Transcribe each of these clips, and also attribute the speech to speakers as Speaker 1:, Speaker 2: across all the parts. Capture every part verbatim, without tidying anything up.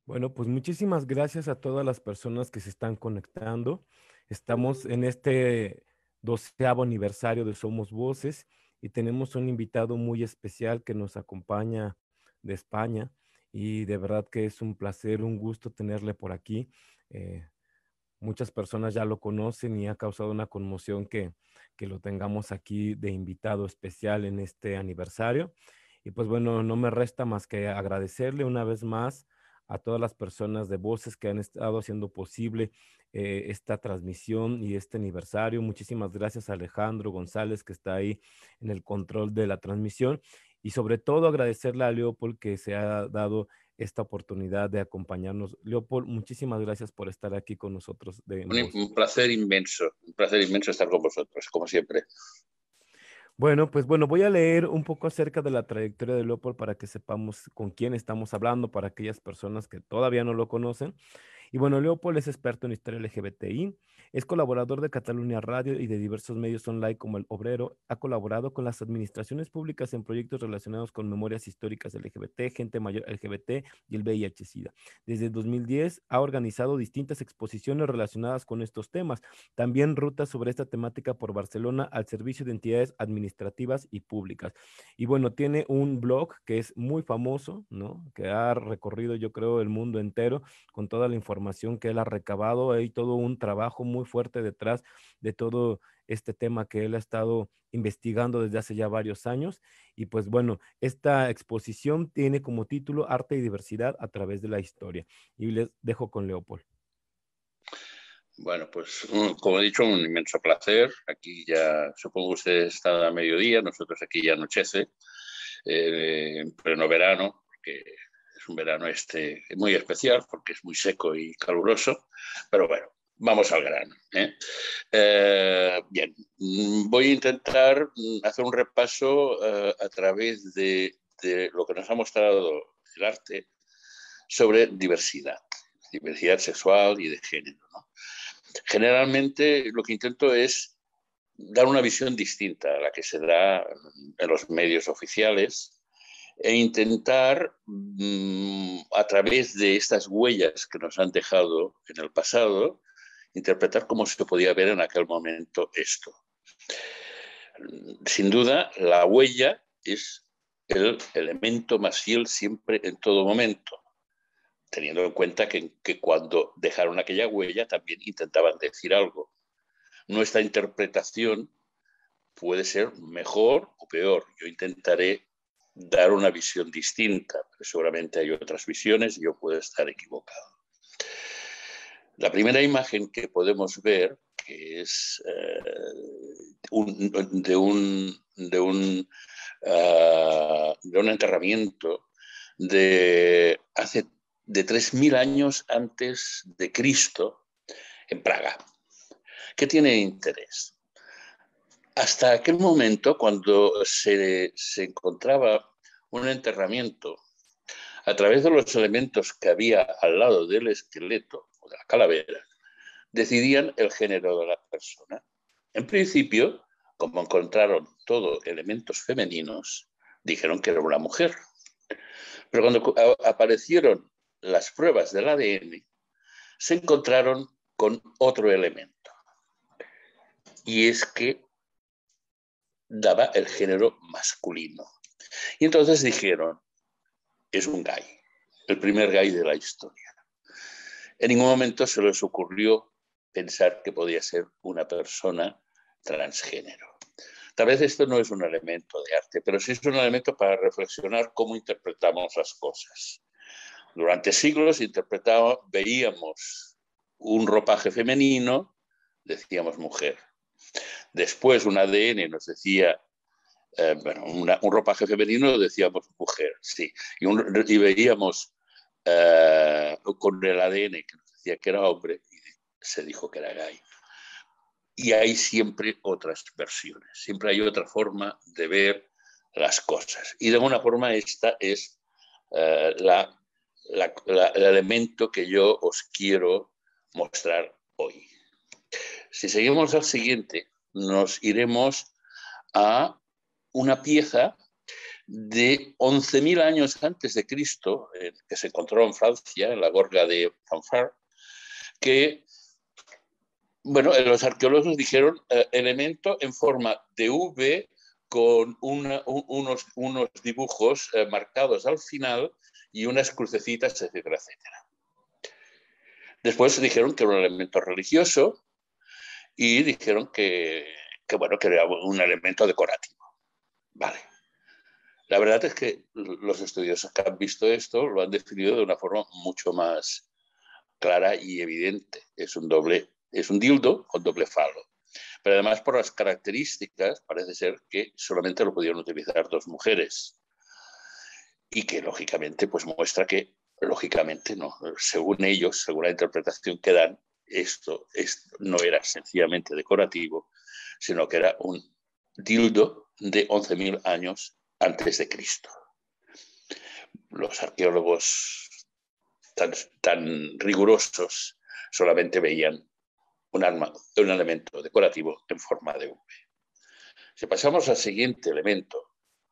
Speaker 1: Bueno, pues muchísimas gracias a todas las personas que se están conectando. Estamos en este doceavo aniversario de Somos Voces y tenemos un invitado muy especial que nos acompaña de España y de verdad que es un placer, un gusto tenerle por aquí. Eh, Muchas personas ya lo conocen y ha causado una conmoción que, que lo tengamos aquí de invitado especial en este aniversario. Y pues bueno, no me resta más que agradecerle una vez más a todas las personas de Voces que han estado haciendo posible eh, esta transmisión y este aniversario. Muchísimas gracias a Alejandro González que está ahí en el control de la transmisión. Y sobre todo agradecerle a Leopold que se ha dado esta oportunidad de acompañarnos. Leopold, muchísimas gracias por estar aquí con nosotros de en
Speaker 2: Un,
Speaker 1: Voz.
Speaker 2: un placer inmenso, un placer inmenso estar con vosotros, como siempre.
Speaker 1: Bueno, pues bueno, voy a leer un poco acerca de la trayectoria de Leopold para que sepamos con quién estamos hablando, para aquellas personas que todavía no lo conocen. Y bueno, Leopold es experto en historia L G B T I, es colaborador de Cataluña Radio y de diversos medios online como El Obrero, ha colaborado con las administraciones públicas en proyectos relacionados con memorias históricas L G B T, gente mayor L G B T y el V I H-Sida. Desde dos mil diez ha organizado distintas exposiciones relacionadas con estos temas, también rutas sobre esta temática por Barcelona al servicio de entidades administrativas y públicas. Y bueno, tiene un blog que es muy famoso, ¿no? Que ha recorrido, yo creo, el mundo entero con toda la información que él ha recabado. Hay todo un trabajo muy fuerte detrás de todo este tema que él ha estado investigando desde hace ya varios años. Y pues bueno, esta exposición tiene como título Arte y Diversidad a través de la historia. Y les dejo con Leopold.
Speaker 2: Bueno, pues como he dicho, un inmenso placer. Aquí ya, supongo que ustedes están a mediodía, nosotros aquí ya anochece, eh, en pleno verano, porque es un verano este muy especial, porque es muy seco y caluroso, pero bueno, vamos al grano. ¿eh? Eh, bien, voy a intentar hacer un repaso eh, a través de, de lo que nos ha mostrado el arte sobre diversidad, diversidad sexual y de género, ¿no? Generalmente lo que intento es dar una visión distinta a la que se da en los medios oficiales e intentar, mmm, a través de estas huellas que nos han dejado en el pasado, interpretar cómo se podía ver en aquel momento esto. Sin duda, la huella es el elemento más fiel siempre en todo momento, teniendo en cuenta que, que cuando dejaron aquella huella también intentaban decir algo. Nuestra interpretación puede ser mejor o peor. Yo intentaré dar una visión distinta, pero seguramente hay otras visiones y yo puedo estar equivocado. La primera imagen que podemos ver, que es eh, un, de, un, de, un, uh, de un enterramiento de hace de tres mil años antes de Cristo en Praga. ¿Qué tiene interés? Hasta aquel momento, cuando se, se encontraba un enterramiento, a través de los elementos que había al lado del esqueleto o de la calavera, decidían el género de la persona. En principio, como encontraron todo elementos femeninos, dijeron que era una mujer. Pero cuando aparecieron las pruebas del A D N, se encontraron con otro elemento. Y es que daba el género masculino. Y entonces dijeron, es un gay, el primer gay de la historia. En ningún momento se les ocurrió pensar que podía ser una persona transgénero. Tal vez esto no es un elemento de arte, pero sí es un elemento para reflexionar cómo interpretamos las cosas. Durante siglos interpretábamos, veíamos un ropaje femenino, decíamos mujer. Después un A D N nos decía, eh, bueno, una, un ropaje femenino, decíamos mujer, sí. Y, un, y veíamos eh, con el A D N que nos decía que era hombre y se dijo que era gay. Y hay siempre otras versiones, siempre hay otra forma de ver las cosas. Y de alguna forma esta es eh, la, la, la, el elemento que yo os quiero mostrar hoy. Si seguimos al siguiente, nos iremos a una pieza de once mil años antes de Cristo, eh, que se encontró en Francia, en la gorga de Fanfare, que, bueno, los arqueólogos dijeron eh, elemento en forma de V con una, un, unos, unos dibujos eh, marcados al final y unas crucecitas, etcétera, etcétera. Después dijeron que era un elemento religioso y dijeron que, que, bueno, que era un elemento decorativo. Vale. La verdad es que los estudiosos que han visto esto lo han definido de una forma mucho más clara y evidente. Es un doble, es un dildo con doble falo. Pero además, por las características, parece ser que solamente lo pudieron utilizar dos mujeres. Y que, lógicamente, pues muestra que, lógicamente, no, según ellos, según la interpretación que dan, esto, esto no era sencillamente decorativo, sino que era un dildo de once mil años antes de Cristo. Los arqueólogos tan, tan rigurosos solamente veían un, arma, un elemento decorativo en forma de V. Si pasamos al siguiente elemento,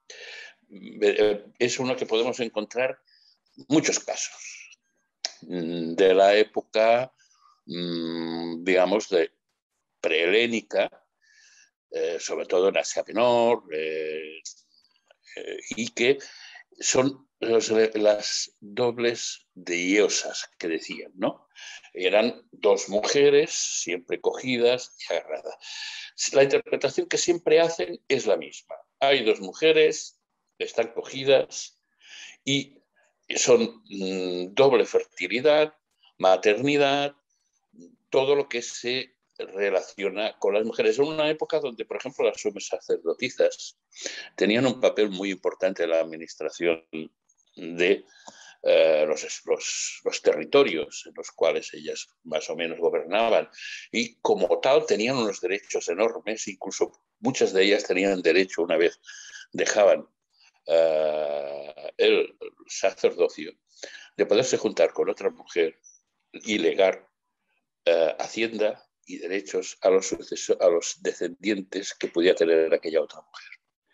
Speaker 2: es uno que podemos encontrar muchos casos de la época, digamos, de prehelénica, eh, sobre todo en Asia Menor, eh, eh, y que son los, las dobles deiosas que decían, ¿no? Eran dos mujeres siempre cogidas y agarradas. La interpretación que siempre hacen es la misma. Hay dos mujeres, están cogidas y son mmm, doble fertilidad, maternidad, todo lo que se relaciona con las mujeres. En una época donde, por ejemplo, las sumas sacerdotisas tenían un papel muy importante en la administración de eh, los, los, los territorios en los cuales ellas más o menos gobernaban, y como tal tenían unos derechos enormes, incluso muchas de ellas tenían derecho, una vez dejaban uh, el sacerdocio, de poderse juntar con otra mujer y legar uh, hacienda y derechos a los, sucesos, a los descendientes que pudiera tener aquella otra mujer.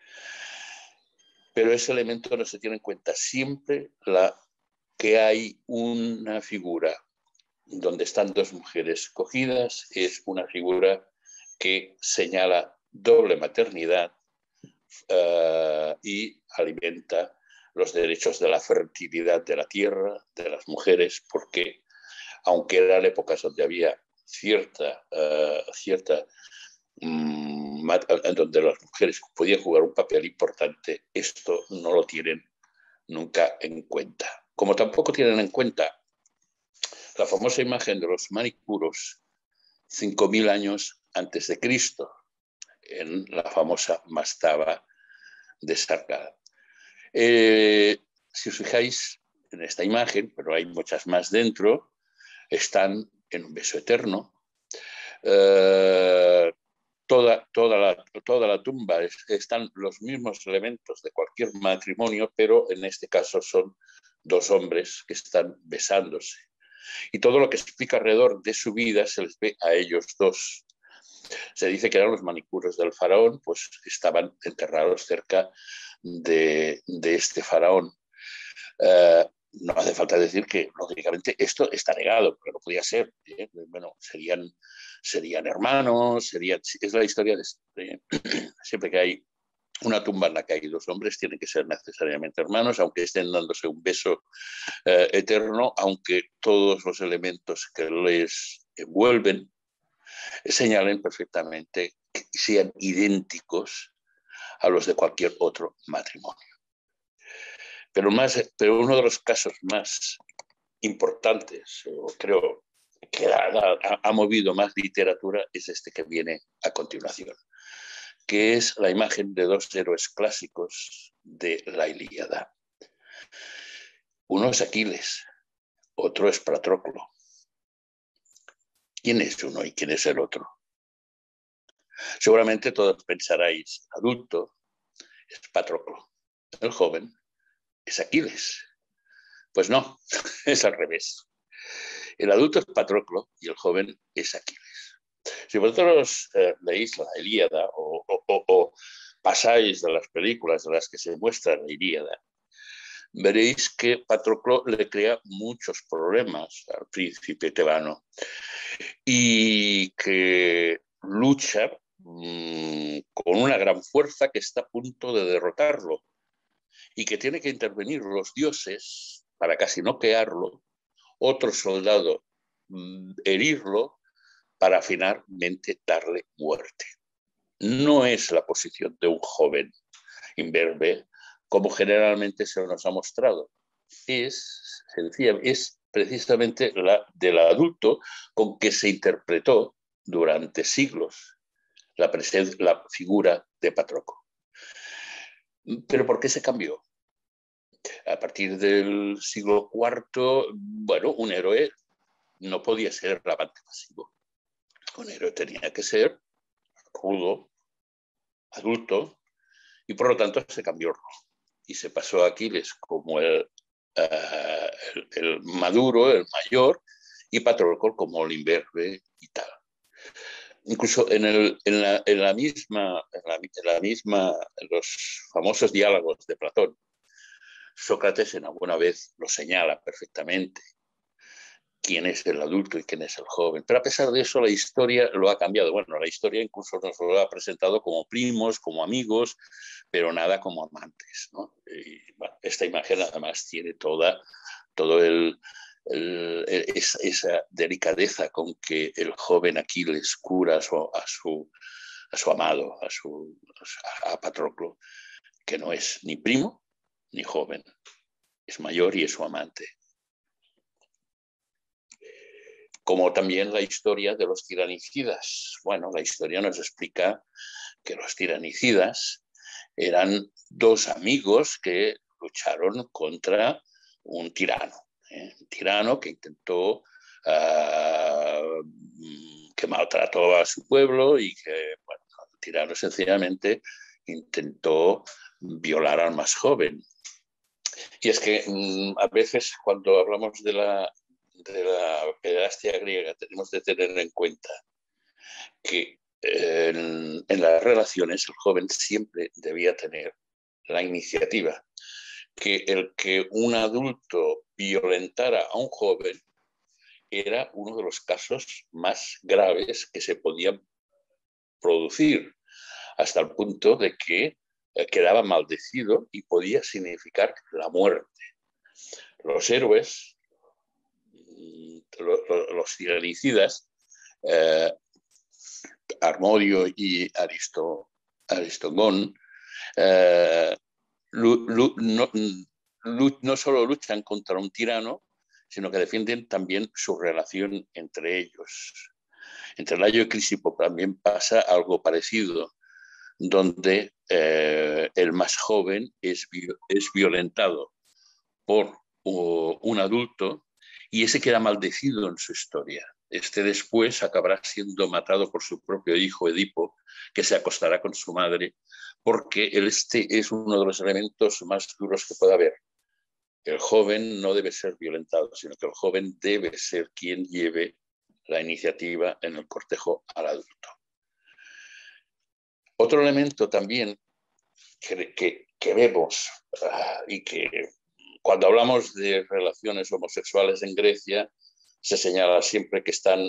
Speaker 2: Pero ese elemento no se tiene en cuenta. Siempre la, que hay una figura donde están dos mujeres cogidas es una figura que señala doble maternidad uh, y alimenta los derechos de la fertilidad de la tierra, de las mujeres, porque aunque eran épocas donde había cierta, uh, cierta um, en donde las mujeres podían jugar un papel importante, esto no lo tienen nunca en cuenta. Como tampoco tienen en cuenta la famosa imagen de los manicuros cinco mil años antes de Cristo, en la famosa mastaba de Sarkar. Eh, si os fijáis en esta imagen, pero hay muchas más dentro, están en un beso eterno. Eh, toda, toda, la, toda la tumba es, están los mismos elementos de cualquier matrimonio, pero en este caso son dos hombres que están besándose. Y todo lo que explica alrededor de su vida se les ve a ellos dos. Se dice que eran los manicuros del faraón, pues estaban enterrados cerca de, de este faraón. Uh, no hace falta decir que, lógicamente, esto está negado, pero no podía ser. ¿eh? Bueno, serían, serían hermanos, serían, es la historia de siempre. Siempre que hay una tumba en la que hay dos hombres, tienen que ser necesariamente hermanos, aunque estén dándose un beso eh, eterno, aunque todos los elementos que les envuelven señalen perfectamente que sean idénticos a los de cualquier otro matrimonio. Pero, más, pero uno de los casos más importantes, creo que ha, ha, ha movido más literatura, es este que viene a continuación, que es la imagen de dos héroes clásicos de la Ilíada. Uno es Aquiles, otro es Patroclo. ¿Quién es uno y quién es el otro? Seguramente todos pensaréis, el adulto es Patroclo, el joven es Aquiles. Pues no, es al revés. El adulto es Patroclo y el joven es Aquiles. Si vosotros eh, leéis la Ilíada o, o, o, o pasáis de las películas de las que se muestra la Ilíada, veréis que Patroclo le crea muchos problemas al príncipe tebano y que lucha mmm, con una gran fuerza que está a punto de derrotarlo y que tiene que intervenir los dioses para casi noquearlo, otro soldado mmm, herirlo para finalmente darle muerte. No es la posición de un joven imberbe como generalmente se nos ha mostrado. Es, sencilla, es precisamente la del adulto con que se interpretó durante siglos la, la figura de Patroclo. ¿Pero por qué se cambió? A partir del siglo cuarto, bueno, un héroe no podía ser el amante pasivo. Un héroe tenía que ser rudo, adulto, y por lo tanto se cambió el rol. Y se pasó a Aquiles como el, uh, el, el maduro, el mayor, y Patroclo como el imberbe y tal. Incluso en, el, en, la, en, la misma, en, la, en la misma, en los famosos diálogos de Platón, Sócrates en alguna vez lo señala perfectamente, quién es el adulto y quién es el joven. Pero a pesar de eso, la historia lo ha cambiado. Bueno, la historia incluso nos lo ha presentado como primos, como amigos, pero nada como amantes, ¿no? Y, bueno, esta imagen además tiene toda, todo el, el, esa, esa delicadeza con que el joven Aquiles cura a su, a su, a su amado, a, su, a Patroclo, que no es ni primo ni joven, es mayor y es su amante. Como también la historia de los tiranicidas. Bueno, la historia nos explica que los tiranicidas eran dos amigos que lucharon contra un tirano, ¿eh? Un tirano que intentó, uh, que maltrató a su pueblo y que, bueno, el tirano sencillamente intentó violar al más joven. Y es que um, a veces cuando hablamos de la de la pederastia griega tenemos de tener en cuenta que en, en las relaciones el joven siempre debía tener la iniciativa, que el que un adulto violentara a un joven era uno de los casos más graves que se podían producir, hasta el punto de que quedaba maldecido y podía significar la muerte. Los héroes, los tiranicidas, eh, Armodio y Aristo, Aristogón, eh, lu, lu, no, lu, no solo luchan contra un tirano, sino que defienden también su relación entre ellos. Entre Layo y Crisipo también pasa algo parecido, donde eh, el más joven es, es violentado por uh, un adulto y ese queda maldecido en su historia. Este después acabará siendo matado por su propio hijo Edipo, que se acostará con su madre, porque este es uno de los elementos más duros que pueda haber. El joven no debe ser violentado, sino que el joven debe ser quien lleve la iniciativa en el cortejo al adulto. Otro elemento también que, que, que vemos uh, y que cuando hablamos de relaciones homosexuales en Grecia, se señala siempre que están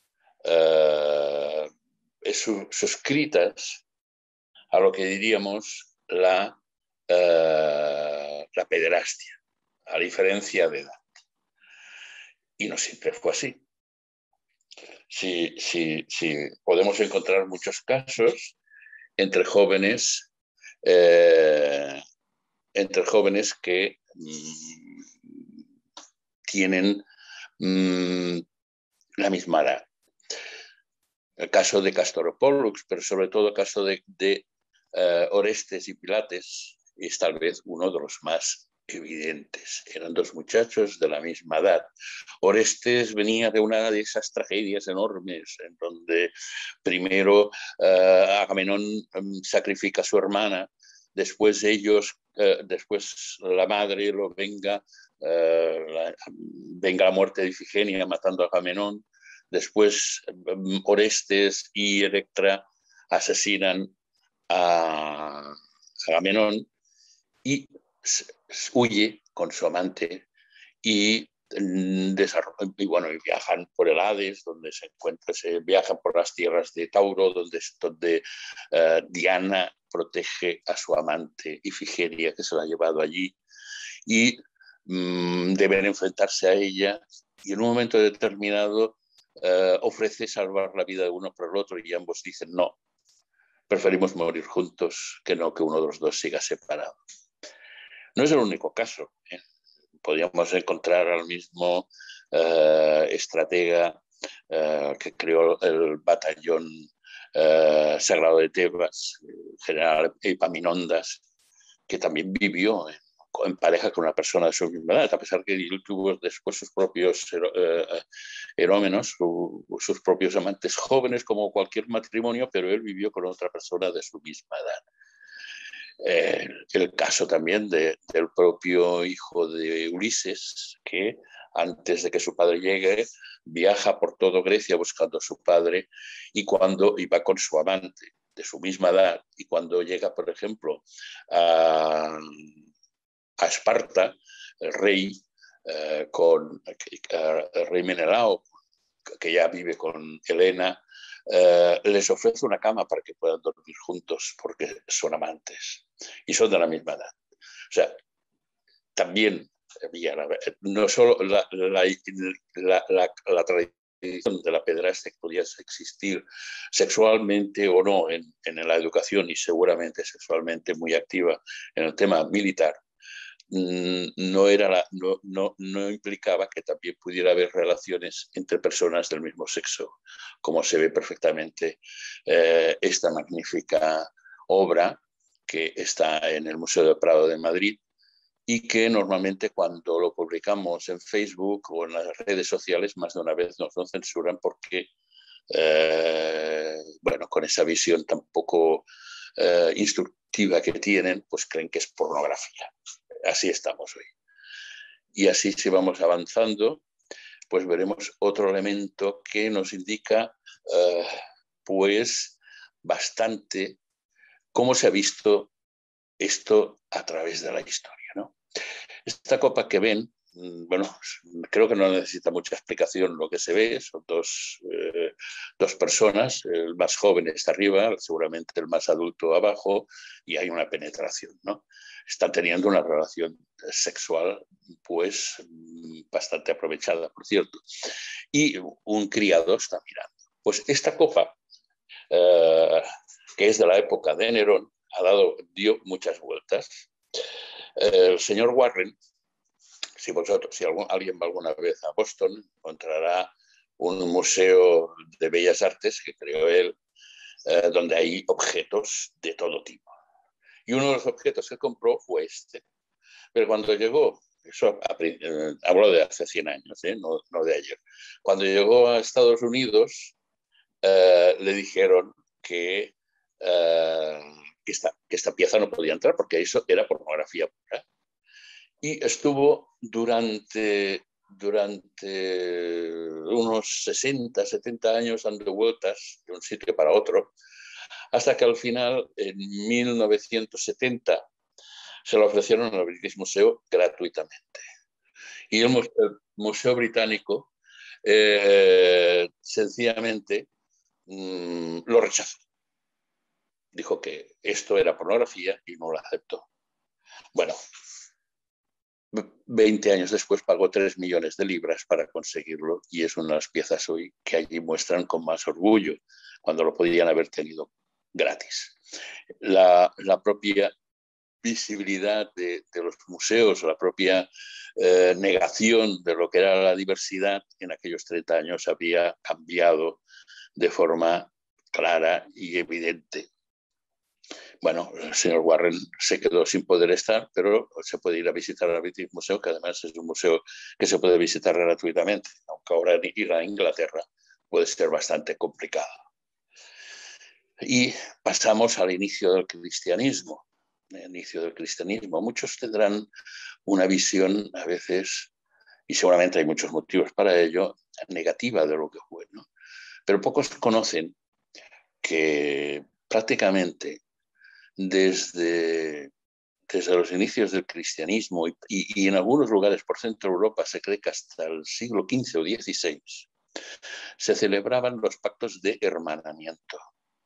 Speaker 2: uh, suscritas a lo que diríamos la, uh, la pederastia, a diferencia de edad. Y no siempre fue así. Sí, sí, sí, podemos encontrar muchos casos entre jóvenes, eh, entre jóvenes que mmm, tienen mmm, la misma edad. El caso de Castor o Pollux, pero sobre todo el caso de, de uh, Orestes y Pilates es tal vez uno de los más evidentes. Eran dos muchachos de la misma edad. Orestes venía de una de esas tragedias enormes en donde primero uh, Agamenón um, sacrifica a su hermana, después ellos, uh, después la madre lo venga, uh, la, venga la muerte de Ifigenia matando a Agamenón, después um, Orestes y Electra asesinan a Agamenón y huye con su amante y, y bueno, y viajan por el Hades, donde se encuentra, se viajan por las tierras de Tauro, donde, donde uh, Diana protege a su amante Ifigenia, que se la ha llevado allí, y um, deben enfrentarse a ella, y en un momento determinado uh, ofrece salvar la vida de uno por el otro, y ambos dicen no, preferimos morir juntos que no que uno de los dos siga separado. No es el único caso, ¿eh? Podríamos encontrar al mismo eh, estratega eh, que creó el batallón eh, sagrado de Tebas, el general Epaminondas, que también vivió en, en pareja con una persona de su misma edad, a pesar que él tuvo después sus propios eh, erómenos, su, sus propios amantes jóvenes, como cualquier matrimonio, pero él vivió con otra persona de su misma edad. Eh, el caso también de, del propio hijo de Ulises, que antes de que su padre llegue, viaja por toda Grecia buscando a su padre, y cuando iba con su amante de su misma edad, y cuando llega, por ejemplo, a, a Esparta, el rey, eh, con, el rey Menelao, que ya vive con Helena, eh, les ofrece una cama para que puedan dormir juntos porque son amantes y son de la misma edad. O sea, también no solo la, la, la, la, la tradición de la pederastia que podía existir sexualmente o no en, en la educación, y seguramente sexualmente muy activa en el tema militar, no, era la, no, no, no implicaba que también pudiera haber relaciones entre personas del mismo sexo, como se ve perfectamente eh, esta magnífica obra que está en el Museo del Prado de Madrid, y que normalmente cuando lo publicamos en Facebook o en las redes sociales más de una vez nos lo censuran porque, eh, bueno, con esa visión tan poco eh, instructiva que tienen, pues creen que es pornografía. Así estamos hoy. Y así, si vamos avanzando, pues veremos otro elemento que nos indica eh, pues bastante cómo se ha visto esto a través de la historia, ¿no? Esta copa que ven, bueno, creo que no necesita mucha explicación lo que se ve. Son dos, eh, dos personas, el más joven está arriba, seguramente el más adulto abajo, y hay una penetración, ¿no? Están teniendo una relación sexual, pues, bastante aprovechada, por cierto. Y un criado está mirando. Pues esta copa, eh, que es de la época de Nerón, ha dado, dio muchas vueltas. El señor Warren, si vosotros, si algún, alguien va alguna vez a Boston, encontrará un museo de bellas artes que creó él, eh, donde hay objetos de todo tipo. Y uno de los objetos que compró fue este. Pero cuando llegó, eso eh, hablo de hace cien años, ¿eh? no, no de ayer, cuando llegó a Estados Unidos, eh, le dijeron que, eh, que, esta, que esta pieza no podía entrar porque eso era pornografía pura. Y estuvo durante, durante unos sesenta, setenta años dando vueltas de un sitio para otro, hasta que al final, en mil novecientos setenta, se lo ofrecieron al British Museum gratuitamente. Y el Museo, el Museo Británico eh, sencillamente mmm, lo rechazó. Dijo que esto era pornografía y no lo aceptó. Bueno, veinte años después pagó tres millones de libras para conseguirlo, y es una de las piezas hoy que allí muestran con más orgullo, cuando lo podían haber tenido gratis. La, la propia visibilidad de, de los museos, la propia eh, negación de lo que era la diversidad en aquellos treinta años había cambiado de forma clara y evidente. Bueno, el señor Warren se quedó sin poder estar, pero se puede ir a visitar al British Museum, que además es un museo que se puede visitar gratuitamente, aunque ahora ir a Inglaterra puede ser bastante complicado. Y pasamos al inicio del cristianismo. El inicio del cristianismo. Muchos tendrán una visión a veces, y seguramente hay muchos motivos para ello, negativa de lo que fue, ¿no? Pero pocos conocen que prácticamente desde, desde los inicios del cristianismo y, y, y en algunos lugares por Centro Europa se cree que hasta el siglo quince o dieciséis se celebraban los pactos de hermanamiento.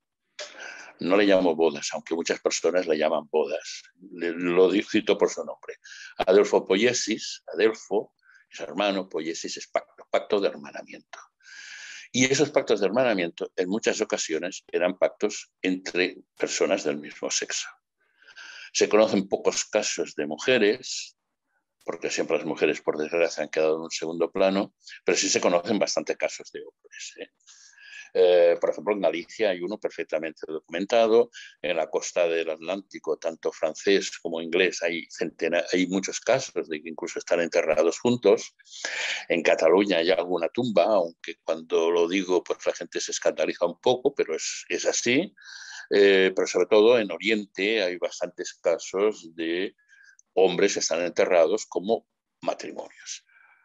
Speaker 2: No le llamo bodas, aunque muchas personas le llaman bodas. Le, lo cito por su nombre. Adelfo Poiesis, Adelfo, su hermano, Poiesis es pacto, pacto de hermanamiento. Y esos pactos de hermanamiento en muchas ocasiones eran pactos entre personas del mismo sexo. Se conocen pocos casos de mujeres, porque siempre las mujeres, por desgracia, han quedado en un segundo plano, pero sí se conocen bastante casos de hombres, ¿eh? Eh, por ejemplo, en Galicia hay uno perfectamente documentado, en la costa del Atlántico, tanto francés como inglés, hay, centena, hay muchos casos de que incluso están enterrados juntos. En Cataluña hay alguna tumba, aunque cuando lo digo, pues la gente se escandaliza un poco, pero es, es así. Eh, pero sobre todo en Oriente hay bastantes casos de hombres que están enterrados como matrimonios.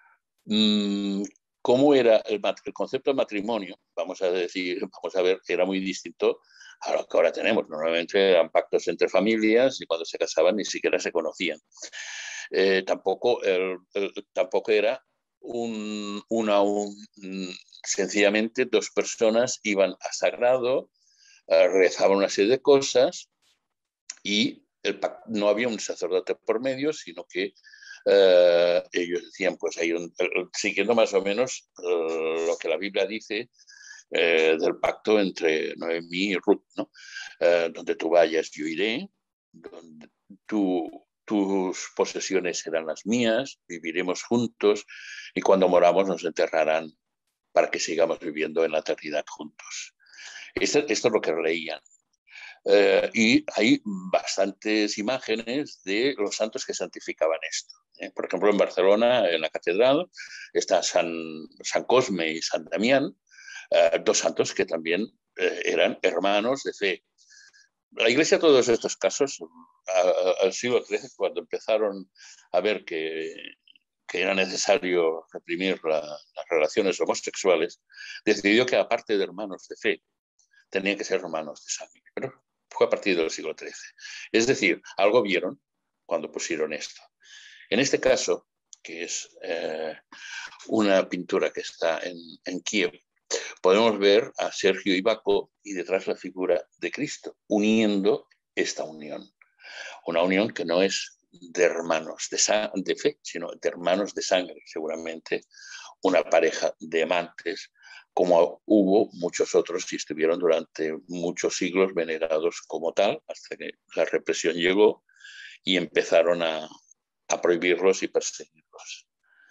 Speaker 2: Mm, ¿Cómo era el, el, concepto de matrimonio? Vamos a decir, vamos a ver, era muy distinto a lo que ahora tenemos. Normalmente eran pactos entre familias y cuando se casaban ni siquiera se conocían. Eh, tampoco, el, el, tampoco era un, una, un, sencillamente dos personas iban a sagrado, eh, rezaban una serie de cosas y el, no había un sacerdote por medio, sino que Uh, ellos decían, pues hay un, siguiendo más o menos uh, lo que la Biblia dice uh, del pacto entre Noemí y Ruth, ¿no? Uh, donde tú vayas, yo iré, donde tú, tus posesiones serán las mías, viviremos juntos y cuando moramos nos enterrarán para que sigamos viviendo en la eternidad juntos. Esto, esto es lo que leían. Uh, y hay bastantes imágenes de los santos que santificaban esto. ¿eh? Por ejemplo, en Barcelona, en la catedral, está San, San Cosme y San Damián, uh, dos santos que también uh, eran hermanos de fe. La Iglesia, todos estos casos, al siglo trece, cuando empezaron a ver que, que era necesario reprimir la, las relaciones homosexuales, decidió que aparte de hermanos de fe, tenían que ser hermanos de sangre. Pero fue a partir del siglo trece. Es decir, algo vieron cuando pusieron esto. En este caso, que es eh, una pintura que está en, en Kiev, podemos ver a Sergio Ibaco y detrás la figura de Cristo, uniendo esta unión. Una unión que no es de hermanos de, de fe, sino de hermanos de sangre, seguramente una pareja de amantes, como hubo muchos otros y estuvieron durante muchos siglos venerados como tal, hasta que la represión llegó y empezaron a, a prohibirlos y perseguirlos.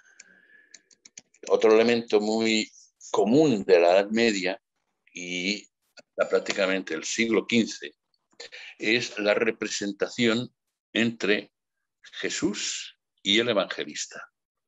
Speaker 2: Otro elemento muy común de la Edad Media y hasta prácticamente el siglo quince es la representación entre Jesús y el evangelista.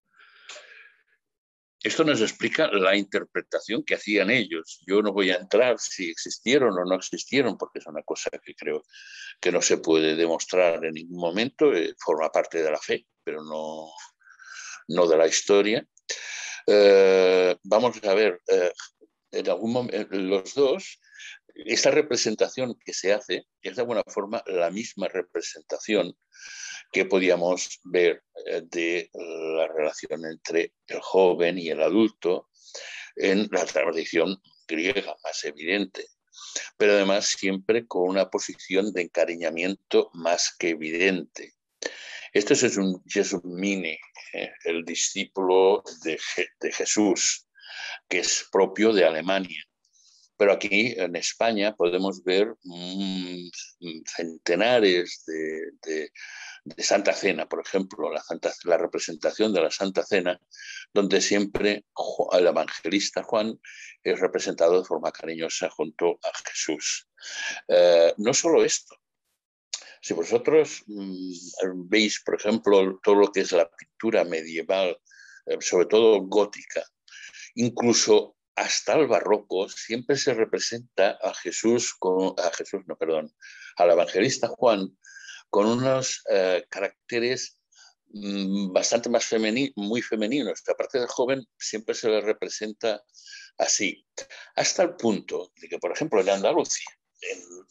Speaker 2: Esto nos explica la interpretación que hacían ellos. Yo no voy a entrar si existieron o no existieron, porque es una cosa que creo que no se puede demostrar en ningún momento. Eh, forma parte de la fe, pero no, no de la historia. Eh, vamos a ver, eh, en algún momento, los dos, esta representación que se hace es de alguna forma la misma representación que podíamos ver de la relación entre el joven y el adulto en la tradición griega más evidente, pero además siempre con una posición de encariñamiento más que evidente. Este es un Jesús Mini, eh, el discípulo de, de Jesús, que es propio de Alemania. Pero aquí en España podemos ver mmm, centenares de, de, de Santa Cena, por ejemplo, la, Santa, la representación de la Santa Cena, donde siempre el evangelista Juan es representado de forma cariñosa junto a Jesús. Eh, no solo esto, si vosotros mmm, veis, por ejemplo, todo lo que es la pintura medieval, eh, sobre todo gótica, incluso hasta el barroco, siempre se representa a Jesús, con, a Jesús, no, perdón, al evangelista Juan, con unos eh, caracteres mmm, bastante más femeninos, muy femeninos. Aparte del joven, siempre se le representa así, hasta el punto de que, por ejemplo, en Andalucía, en,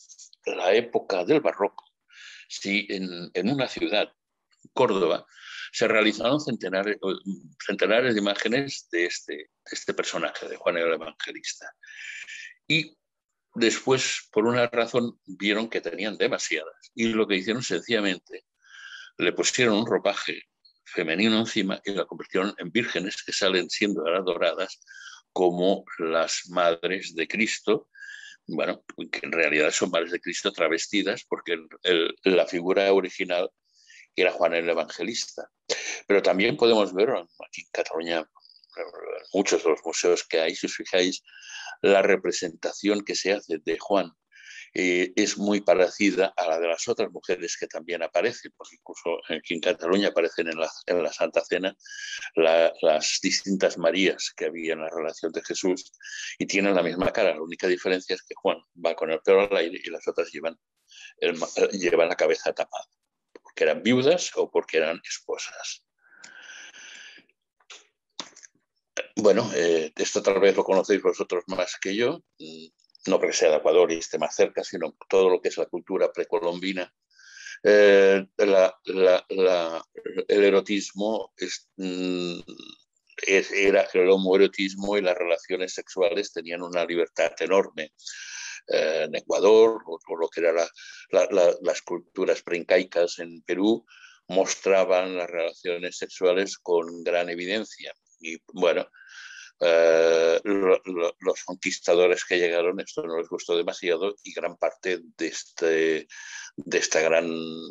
Speaker 2: la época del barroco, si en, en una ciudad, Córdoba, se realizaron centenares, centenares de imágenes de este, de este personaje, de Juan el Evangelista. Y después, por una razón, vieron que tenían demasiadas. Y lo que hicieron sencillamente, le pusieron un ropaje femenino encima y la convirtieron en vírgenes que salen siendo adoradas como las madres de Cristo, bueno, que en realidad son madres de Cristo travestidas, porque el, el, la figura original era Juan el Evangelista. Pero también podemos ver aquí en Cataluña, muchos de los museos que hay, si os fijáis, la representación que se hace de Juan eh, es muy parecida a la de las otras mujeres que también aparecen, porque incluso aquí en Cataluña aparecen en la, en la Santa Cena la, las distintas Marías que había en la relación de Jesús y tienen la misma cara. La única diferencia es que Juan va con el pelo al aire y las otras llevan, el, llevan la cabeza tapada, porque eran viudas o porque eran esposas. Bueno, eh, esto tal vez lo conocéis vosotros más que yo, no porque sea de Ecuador y esté más cerca, sino todo lo que es la cultura precolombina. Eh, la, la, la, el erotismo es, mm, es, era el homoerotismo y las relaciones sexuales tenían una libertad enorme. Eh, en Ecuador, o, o lo que eran la, la, la, las culturas preincaicas en Perú, mostraban las relaciones sexuales con gran evidencia. Y bueno, Uh, lo, lo, los conquistadores que llegaron, esto no les gustó demasiado y gran parte de este, de esta gran,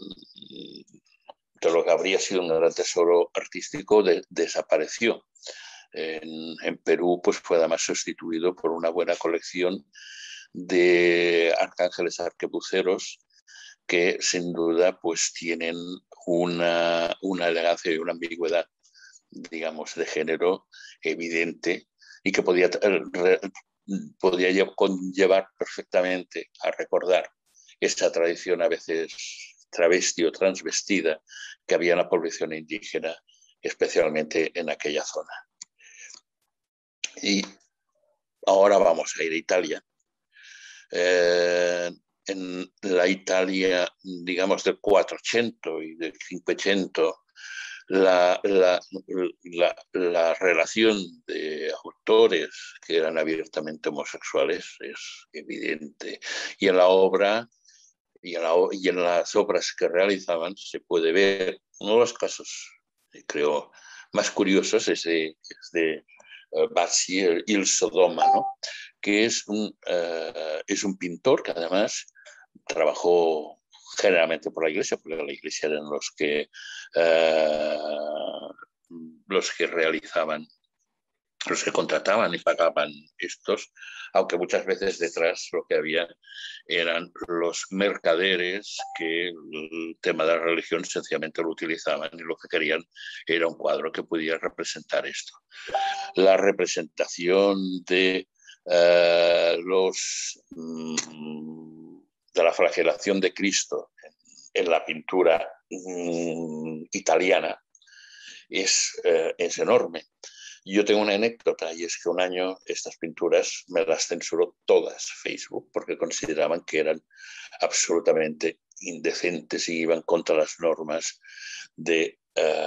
Speaker 2: de lo que habría sido un gran tesoro artístico, de, desapareció. En, en Perú, pues fue además sustituido por una buena colección de arcángeles arquebuceros que sin duda pues tienen una, una elegancia y una ambigüedad, digamos, de género evidente y que podía, podía conllevar perfectamente a recordar esa tradición a veces travesti o transvestida que había en la población indígena, especialmente en aquella zona. Y ahora vamos a ir a Italia. Eh, en la Italia, digamos, del cuatrocientos y del cinquecento, La, la, la, la relación de autores que eran abiertamente homosexuales es evidente. Y en la obra y en, la, y en las obras que realizaban se puede ver. Uno de los casos, creo, más curiosos es de, es de uh, Bassi, el Il Sodoma, ¿no? Que es un, uh, es un pintor que además trabajó generalmente por la iglesia, porque la iglesia eran los que, uh, los que realizaban, los que contrataban y pagaban estos, aunque muchas veces detrás lo que había eran los mercaderes que el tema de la religión sencillamente lo utilizaban y lo que querían era un cuadro que pudiera representar esto. La representación de uh, los... Um, de la flagelación de Cristo en, en la pintura um, italiana es, uh, es enorme. Yo tengo una anécdota y es que un año estas pinturas me las censuró todas Facebook porque consideraban que eran absolutamente indecentes y iban contra las normas de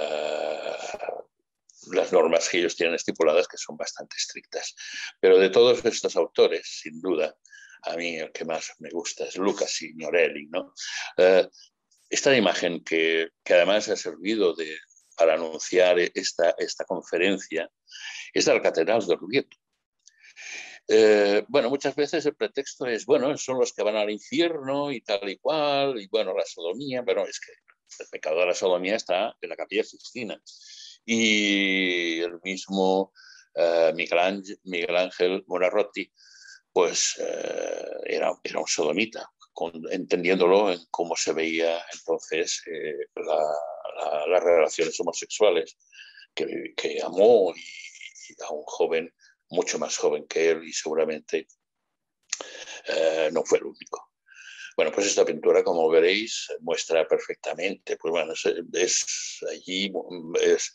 Speaker 2: uh, las normas que ellos tienen estipuladas, que son bastante estrictas. Pero de todos estos autores, sin duda, a mí el que más me gusta es Luca Signorelli, ¿no? Uh, esta imagen que, que además ha servido de, para anunciar esta, esta conferencia es de la Catedral de Orvieto. Eh, bueno, muchas veces el pretexto es, bueno, son los que van al infierno y tal y cual, y bueno, la sodomía, pero es que el pecado de la sodomía está en la Capilla Sixtina. Y el mismo uh, Miguel, Ángel, Miguel Ángel Buonarroti, pues uh, era, era un sodomita, con, entendiéndolo en cómo se veía entonces eh, la, la, las relaciones homosexuales, que, que amó y, y a un joven mucho más joven que él y seguramente uh, no fue el único. Bueno, pues esta pintura, como veréis, muestra perfectamente, pues bueno, es, es allí, es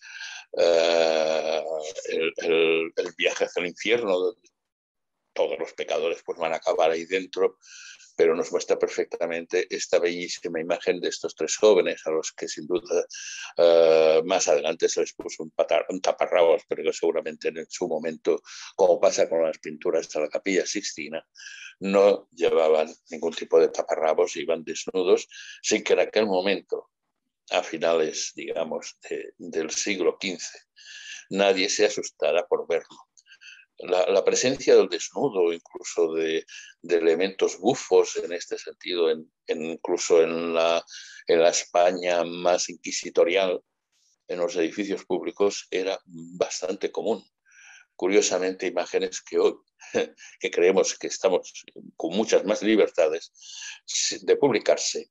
Speaker 2: uh, el, el, el viaje hacia el infierno, donde todos los pecadores pues van a acabar ahí dentro, pero nos muestra perfectamente esta bellísima imagen de estos tres jóvenes, a los que sin duda uh, más adelante se les puso un, patar, un taparrabos, pero que seguramente en su momento, como pasa con las pinturas de la Capilla Sixtina, no llevaban ningún tipo de taparrabos, iban desnudos, sin que en aquel momento, a finales, digamos, de, del siglo quince, nadie se asustara por verlo. La, la presencia del desnudo, incluso de, de elementos bufos en este sentido, en, en, incluso en la, en la España más inquisitorial, en los edificios públicos, era bastante común. Curiosamente, imágenes que hoy, que creemos que estamos con muchas más libertades de publicarse,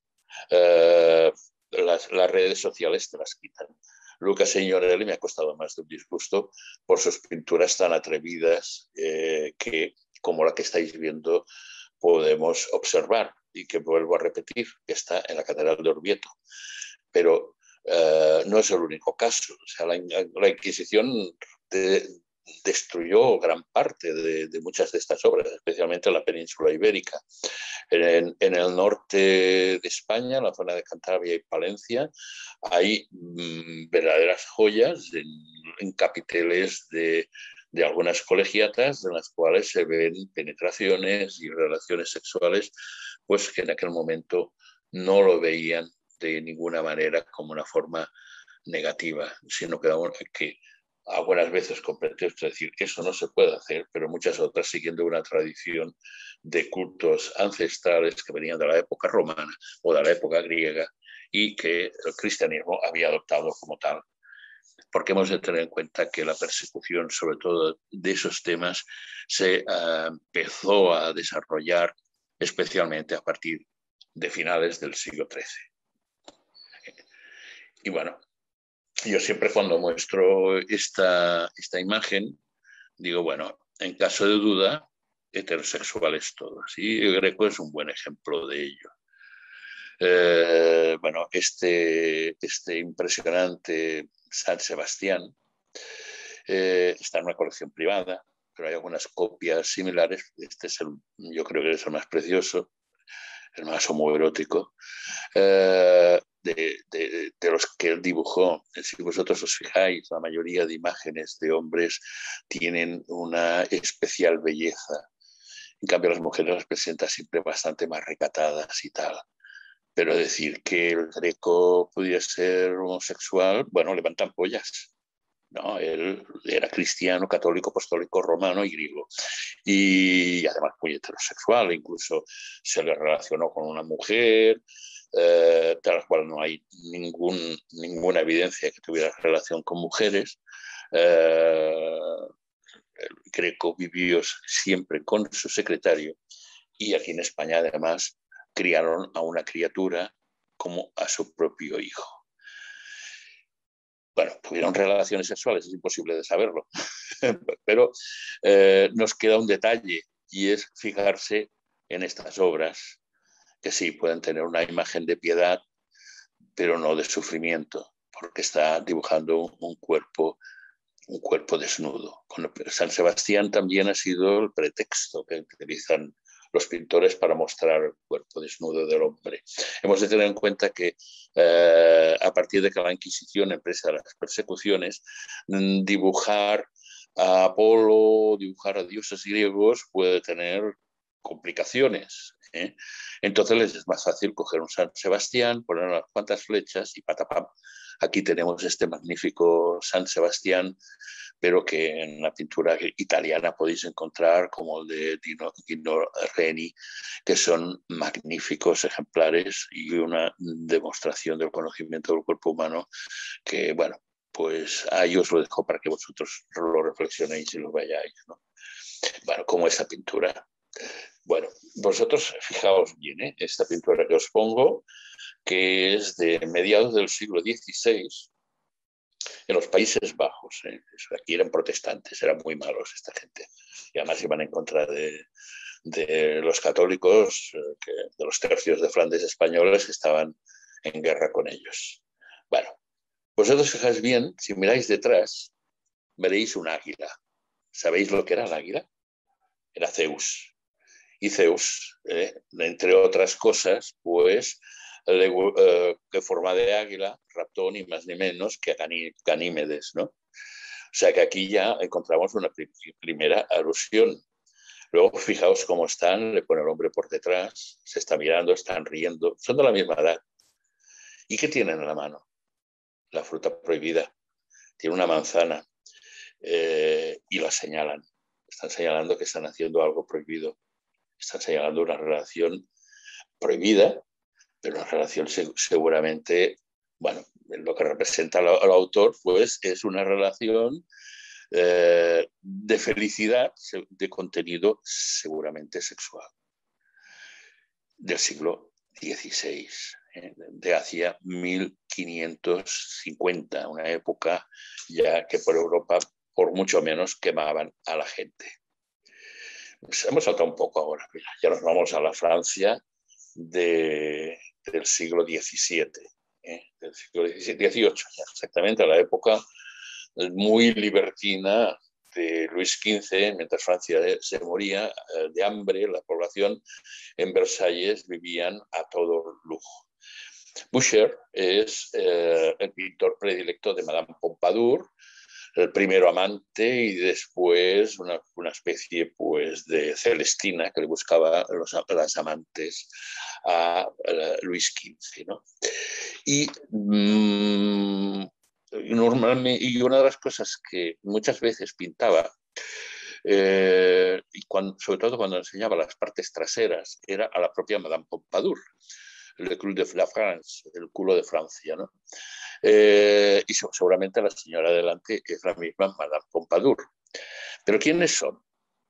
Speaker 2: eh, las, las redes sociales te las quitan. Luca Signorelli me ha costado más de un disgusto por sus pinturas tan atrevidas eh, que, como la que estáis viendo, podemos observar y que vuelvo a repetir, que está en la Catedral de Orvieto. Pero eh, no es el único caso. O sea, la, la Inquisición de, destruyó gran parte de, de muchas de estas obras, especialmente en la península ibérica. En, en el norte de España, en la zona de Cantabria y Palencia, hay mmm, verdaderas joyas en, en capiteles de, de algunas colegiatas, en las cuales se ven penetraciones y relaciones sexuales, pues que en aquel momento no lo veían de ninguna manera como una forma negativa, sino que, que algunas veces con pretexto de decir que eso no se puede hacer, pero muchas otras siguiendo una tradición de cultos ancestrales que venían de la época romana o de la época griega y que el cristianismo había adoptado como tal. Porque hemos de tener en cuenta que la persecución, sobre todo de esos temas, se uh, empezó a desarrollar especialmente a partir de finales del siglo trece. Y bueno, yo siempre cuando muestro esta, esta imagen, digo, bueno, en caso de duda, heterosexuales todos. Y el Greco es un buen ejemplo de ello. Eh, bueno, este, este impresionante San Sebastián eh, está en una colección privada, pero hay algunas copias similares. Este es el, yo creo que es el más precioso, el más homoerótico. Eh, De, de, de los que él dibujó. Si vosotros os fijáis, la mayoría de imágenes de hombres tienen una especial belleza. En cambio, las mujeres las presenta siempre bastante más recatadas y tal. Pero decir que el Greco pudiera ser homosexual, bueno, levantan pollas. No, él era cristiano, católico, apostólico, romano y griego. Y además muy heterosexual, incluso se le relacionó con una mujer, eh, tal cual no hay ningún, ninguna evidencia que tuviera relación con mujeres. Eh, el Greco vivió siempre con su secretario y aquí en España además criaron a una criatura como a su propio hijo. Bueno, tuvieron relaciones sexuales, es imposible de saberlo, pero eh, nos queda un detalle y es fijarse en estas obras que sí pueden tener una imagen de piedad, pero no de sufrimiento, porque está dibujando un cuerpo, un cuerpo desnudo. San Sebastián también ha sido el pretexto que utilizan los pintores para mostrar el cuerpo desnudo del hombre. Hemos de tener en cuenta que eh, a partir de que la Inquisición empieza las persecuciones, dibujar a Apolo, dibujar a dioses griegos puede tener complicaciones. ¿eh? Entonces les es más fácil coger un San Sebastián, poner unas cuantas flechas y patapam. Aquí tenemos este magnífico San Sebastián, pero que en la pintura italiana podéis encontrar como el de Dino, Dino Reni, que son magníficos ejemplares y una demostración del conocimiento del cuerpo humano que, bueno, pues ahí os lo dejo para que vosotros lo reflexionéis y lo veáis, ¿no? Bueno, como esa pintura. Bueno, vosotros fijaos bien, ¿eh? Esta pintura que os pongo, que es de mediados del siglo dieciséis, en los Países Bajos. ¿eh? Aquí eran protestantes, eran muy malos esta gente. Y además iban en contra de, de los católicos, eh, que, de los tercios de Flandes españoles que estaban en guerra con ellos. Bueno, vosotros fijáis bien, si miráis detrás, veréis un águila. ¿Sabéis lo que era el águila? Era Zeus. Y Zeus, eh, entre otras cosas, pues, le, eh, de forma de águila, raptó ni más ni menos que a Ganímedes, ¿no? O sea que aquí ya encontramos una primera alusión. Luego, fijaos cómo están, le pone el hombre por detrás, se está mirando, están riendo, son de la misma edad. ¿Y qué tienen en la mano? La fruta prohibida. Tiene una manzana eh, y la señalan. Están señalando que están haciendo algo prohibido. Están señalando una relación prohibida, pero una relación seguramente, bueno, lo que representa el autor, pues es una relación eh, de felicidad, de contenido seguramente sexual, del siglo dieciséis, eh, de hacia mil quinientos cincuenta, una época ya que por Europa, por mucho menos, quemaban a la gente. Pues hemos saltado un poco ahora, mira, ya nos vamos a la Francia de, del siglo diecisiete, ¿eh? Del siglo dieciocho, exactamente, a la época muy libertina de Luis quince, mientras Francia se moría de hambre, la población en Versalles vivían a todo lujo. Boucher es eh, el pintor predilecto de Madame Pompadour, el primero amante y después una, una especie pues, de Celestina que le buscaba los, las amantes a, a Luis quince, ¿no? Y, mmm, normalmente, y una de las cosas que muchas veces pintaba, eh, y cuando, sobre todo cuando enseñaba las partes traseras, era a la propia Madame Pompadour, le cul de la France, el culo de Francia, ¿no? Eh, y seguramente la señora delante es la misma Madame Pompadour. ¿Pero quiénes son?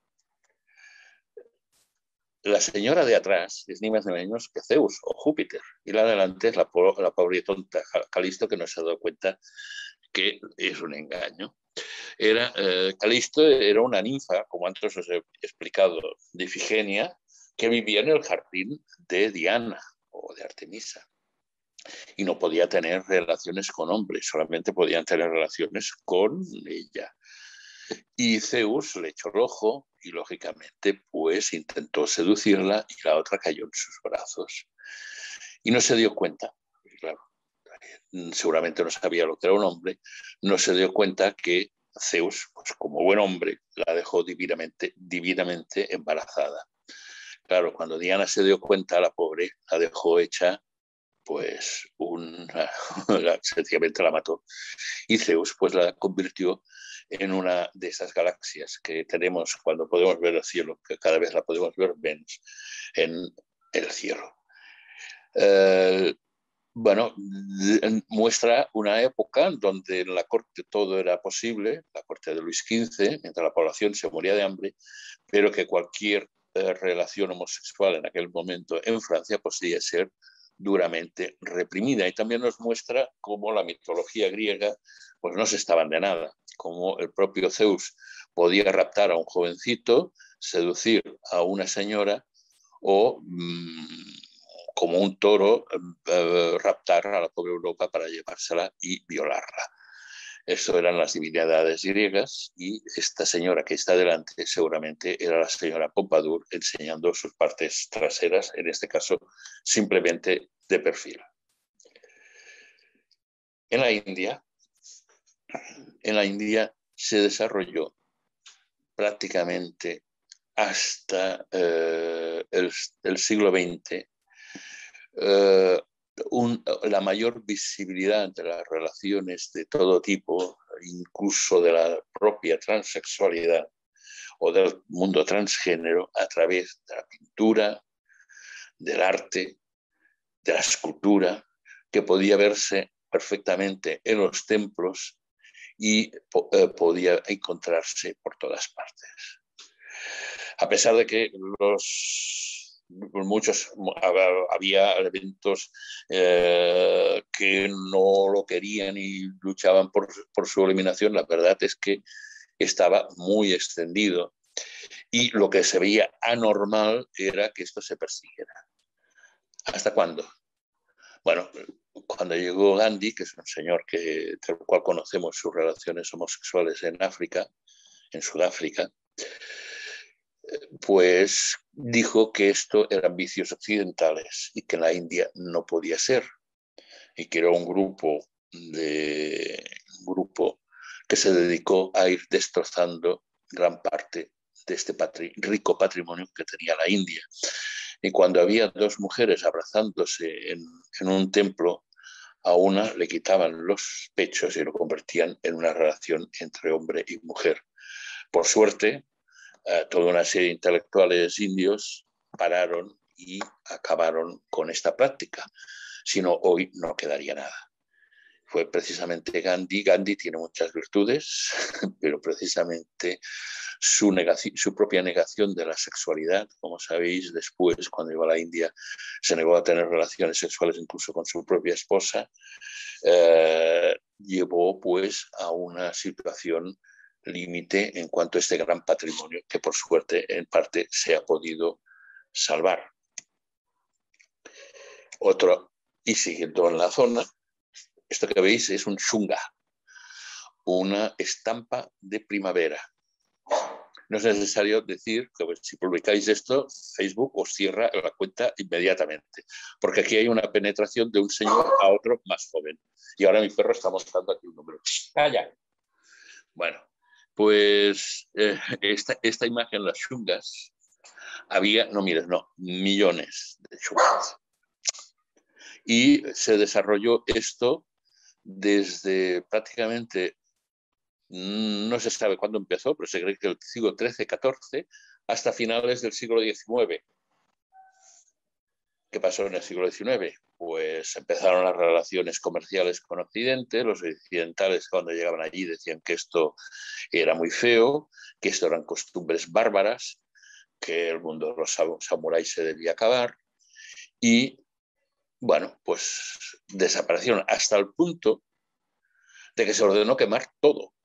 Speaker 2: La señora de atrás es ni más ni menos que Zeus o Júpiter, y la de delante es la, la pobre y tonta Calisto, que no se ha dado cuenta que es un engaño. Era, eh, Calisto era una ninfa, como antes os he explicado, de Ifigenia, que vivía en el jardín de Diana o de Artemisa. Y no podía tener relaciones con hombres, solamente podían tener relaciones con ella. Y Zeus le echó el ojo y, lógicamente, pues intentó seducirla y la otra cayó en sus brazos. Y no se dio cuenta, claro, seguramente no sabía lo que era un hombre, no se dio cuenta que Zeus, pues como buen hombre, la dejó divinamente, divinamente embarazada. Claro, cuando Diana se dio cuenta, la pobre la dejó hecha, pues una, sencillamente la mató. Y Zeus pues la convirtió en una de esas galaxias que tenemos cuando podemos ver el cielo, que cada vez la podemos ver menos, en el cielo. Eh, bueno, muestra una época donde en la corte todo era posible, la corte de Luis quince, mientras la población se moría de hambre, pero que cualquier eh, relación homosexual en aquel momento en Francia podía ser duramente reprimida. Y también nos muestra cómo la mitología griega pues no se estaban de nada, como el propio Zeus podía raptar a un jovencito, seducir a una señora o mmm, como un toro eh, raptar a la pobre Europa para llevársela y violarla. Eso eran las divinidades griegas y esta señora que está delante seguramente era la señora Pompadour enseñando sus partes traseras, en este caso simplemente de perfil. En la India, en la India se desarrolló prácticamente hasta eh, el, el siglo veinte eh, un, la mayor visibilidad de las relaciones de todo tipo, incluso de la propia transexualidad o del mundo transgénero, a través de la pintura, del arte, de la escultura, que podía verse perfectamente en los templos y eh, podía encontrarse por todas partes. A pesar de que los muchos había elementos eh, que no lo querían y luchaban por, por su eliminación, la verdad es que estaba muy extendido y lo que se veía anormal era que esto se persiguiera. ¿Hasta cuándo? Bueno, cuando llegó Gandhi, que es un señor que, del cual conocemos sus relaciones homosexuales en África, en Sudáfrica, pues dijo que esto eran vicios occidentales y que en la India no podía ser, y que era un grupo, de, un grupo que se dedicó a ir destrozando gran parte de este patri rico patrimonio que tenía la India. Y cuando había dos mujeres abrazándose en, en un templo, a una le quitaban los pechos y lo convertían en una relación entre hombre y mujer. Por suerte, eh, toda una serie de intelectuales indios pararon y acabaron con esta práctica. Si no, hoy no quedaría nada. Fue precisamente Gandhi. Gandhi tiene muchas virtudes, pero precisamente su, negación, su propia negación de la sexualidad, como sabéis, después, cuando iba a la India, se negó a tener relaciones sexuales incluso con su propia esposa, eh, llevó pues a una situación límite en cuanto a este gran patrimonio que por suerte en parte se ha podido salvar. Otro, y siguiendo en la zona, esto que veis es un shunga, una estampa de primavera. No es necesario decir que si publicáis esto, Facebook os cierra la cuenta inmediatamente, porque aquí hay una penetración de un señor a otro más joven. Y ahora mi perro está mostrando aquí un número. ¡Calla! Bueno, pues eh, esta, esta imagen, las shungas, había, no mires, no, millones de shungas. Y se desarrolló esto desde prácticamente, no se sabe cuándo empezó, pero se cree que el siglo trece, catorce, hasta finales del siglo diecinueve. ¿Qué pasó en el siglo diecinueve? Pues empezaron las relaciones comerciales con Occidente. Los occidentales, cuando llegaban allí, decían que esto era muy feo, que esto eran costumbres bárbaras, que el mundo de los samuráis se debía acabar. Y, bueno, pues desaparecieron hasta el punto de que se ordenó quemar todo.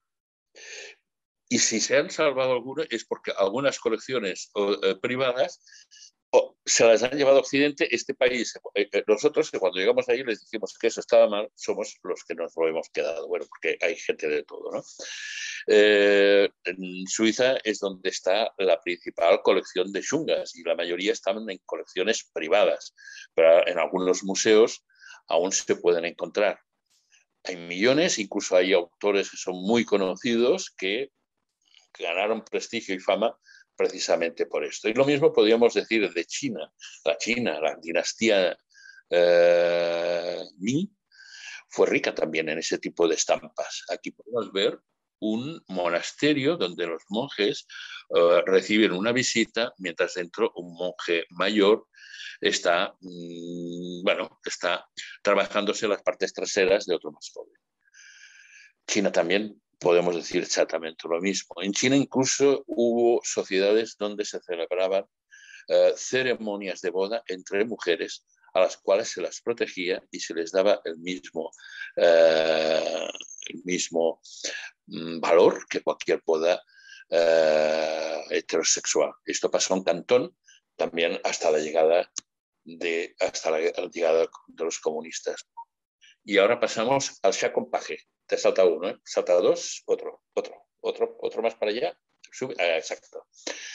Speaker 2: Y si se han salvado algunos es porque algunas colecciones eh, privadas o se las han llevado a Occidente. Este país, eh, nosotros que cuando llegamos allí les decimos que eso estaba mal, somos los que nos lo hemos quedado, bueno, porque hay gente de todo, ¿no? Eh, en Suiza es donde está la principal colección de shungas y la mayoría están en colecciones privadas, pero en algunos museos aún se pueden encontrar. Hay millones, incluso hay autores que son muy conocidos que ganaron prestigio y fama precisamente por esto. Y lo mismo podríamos decir de China. La China, la dinastía eh, Ming, fue rica también en ese tipo de estampas. Aquí podemos ver un monasterio donde los monjes uh, reciben una visita, mientras dentro un monje mayor está, mmm, bueno, está trabajándose las partes traseras de otro más joven. China también podemos decir exactamente lo mismo. En China incluso hubo sociedades donde se celebraban uh, ceremonias de boda entre mujeres a las cuales se las protegía y se les daba el mismo, uh, el mismo um, valor que cualquier boda uh, heterosexual. Esto pasó en Cantón también hasta la llegada de, hasta la, la llegada de los comunistas. Y ahora pasamos al Chacompage. Te has saltado uno, ¿eh? Salta dos, otro, otro, otro, otro más para allá. Sube, ah, exacto.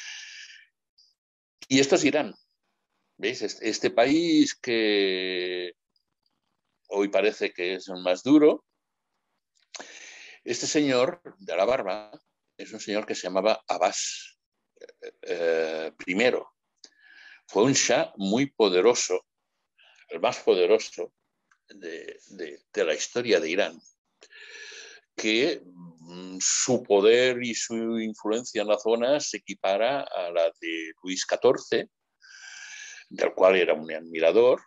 Speaker 2: Y esto es Irán. ¿Veis? Este, este país que hoy parece que es el más duro. Este señor de la barba es un señor que se llamaba Abbas eh, primero. Fue un shah muy poderoso, el más poderoso de, de, de la historia de Irán, que mmm, su poder y su influencia en la zona se equipara a la de Luis catorce, del cual era un admirador,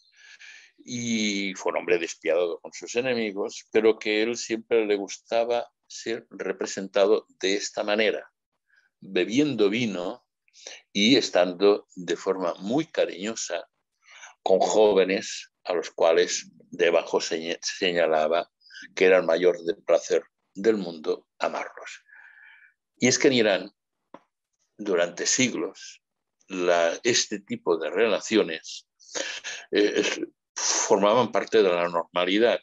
Speaker 2: y fue un hombre despiadado con sus enemigos, pero que él siempre le gustaba ser representado de esta manera, bebiendo vino y estando de forma muy cariñosa con jóvenes a los cuales debajo señalaba que era el mayor del placer del mundo amarlos. Y es que en Irán, durante siglos, la, este tipo de relaciones eh, formaban parte de la normalidad.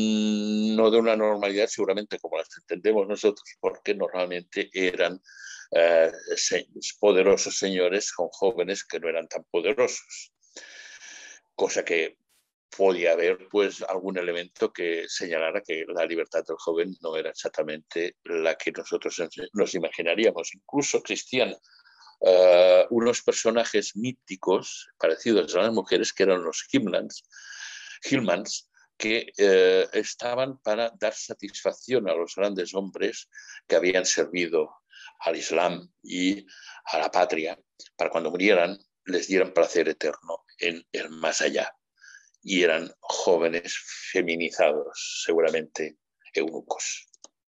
Speaker 2: Mm, no de una normalidad seguramente como las entendemos nosotros, porque normalmente eran eh, se, poderosos señores con jóvenes que no eran tan poderosos. Cosa que podía haber pues algún elemento que señalara que la libertad del joven no era exactamente la que nosotros nos imaginaríamos. Incluso existían uh, unos personajes míticos parecidos a las mujeres que eran los Hillmans, Hillmans que eh, estaban para dar satisfacción a los grandes hombres que habían servido al Islam y a la patria, para cuando murieran les dieran placer eterno en el más allá. Y eran jóvenes feminizados, seguramente eunucos.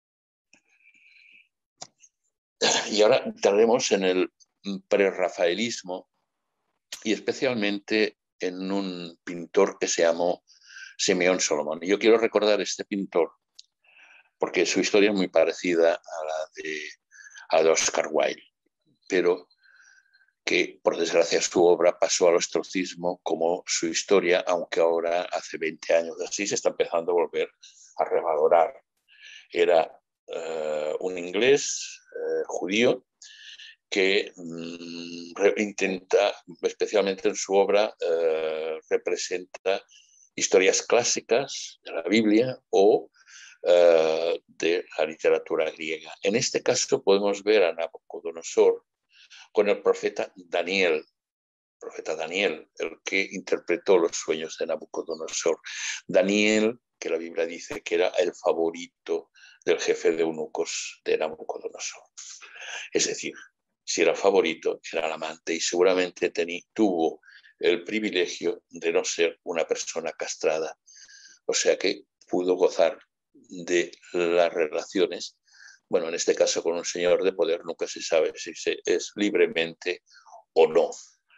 Speaker 2: Y ahora entraremos en el prerrafaelismo y especialmente en un pintor que se llamó Simeón Salomón. Y yo quiero recordar a este pintor porque su historia es muy parecida a la de, a de Oscar Wilde, pero que por desgracia su obra pasó al ostracismo como su historia, aunque ahora hace veinte años así se está empezando a volver a revalorar. Era uh, un inglés uh, judío que um, intenta, especialmente en su obra, uh, representa historias clásicas de la Biblia o uh, de la literatura griega. En este caso podemos ver a Nabucodonosor con el profeta Daniel, profeta Daniel, el que interpretó los sueños de Nabucodonosor. Daniel, que la Biblia dice que era el favorito del jefe de eunucos de Nabucodonosor. Es decir, si era favorito, era el amante y seguramente tení, tuvo el privilegio de no ser una persona castrada. O sea que pudo gozar de las relaciones. Bueno, en este caso con un señor de poder nunca se sabe si se es libremente o no.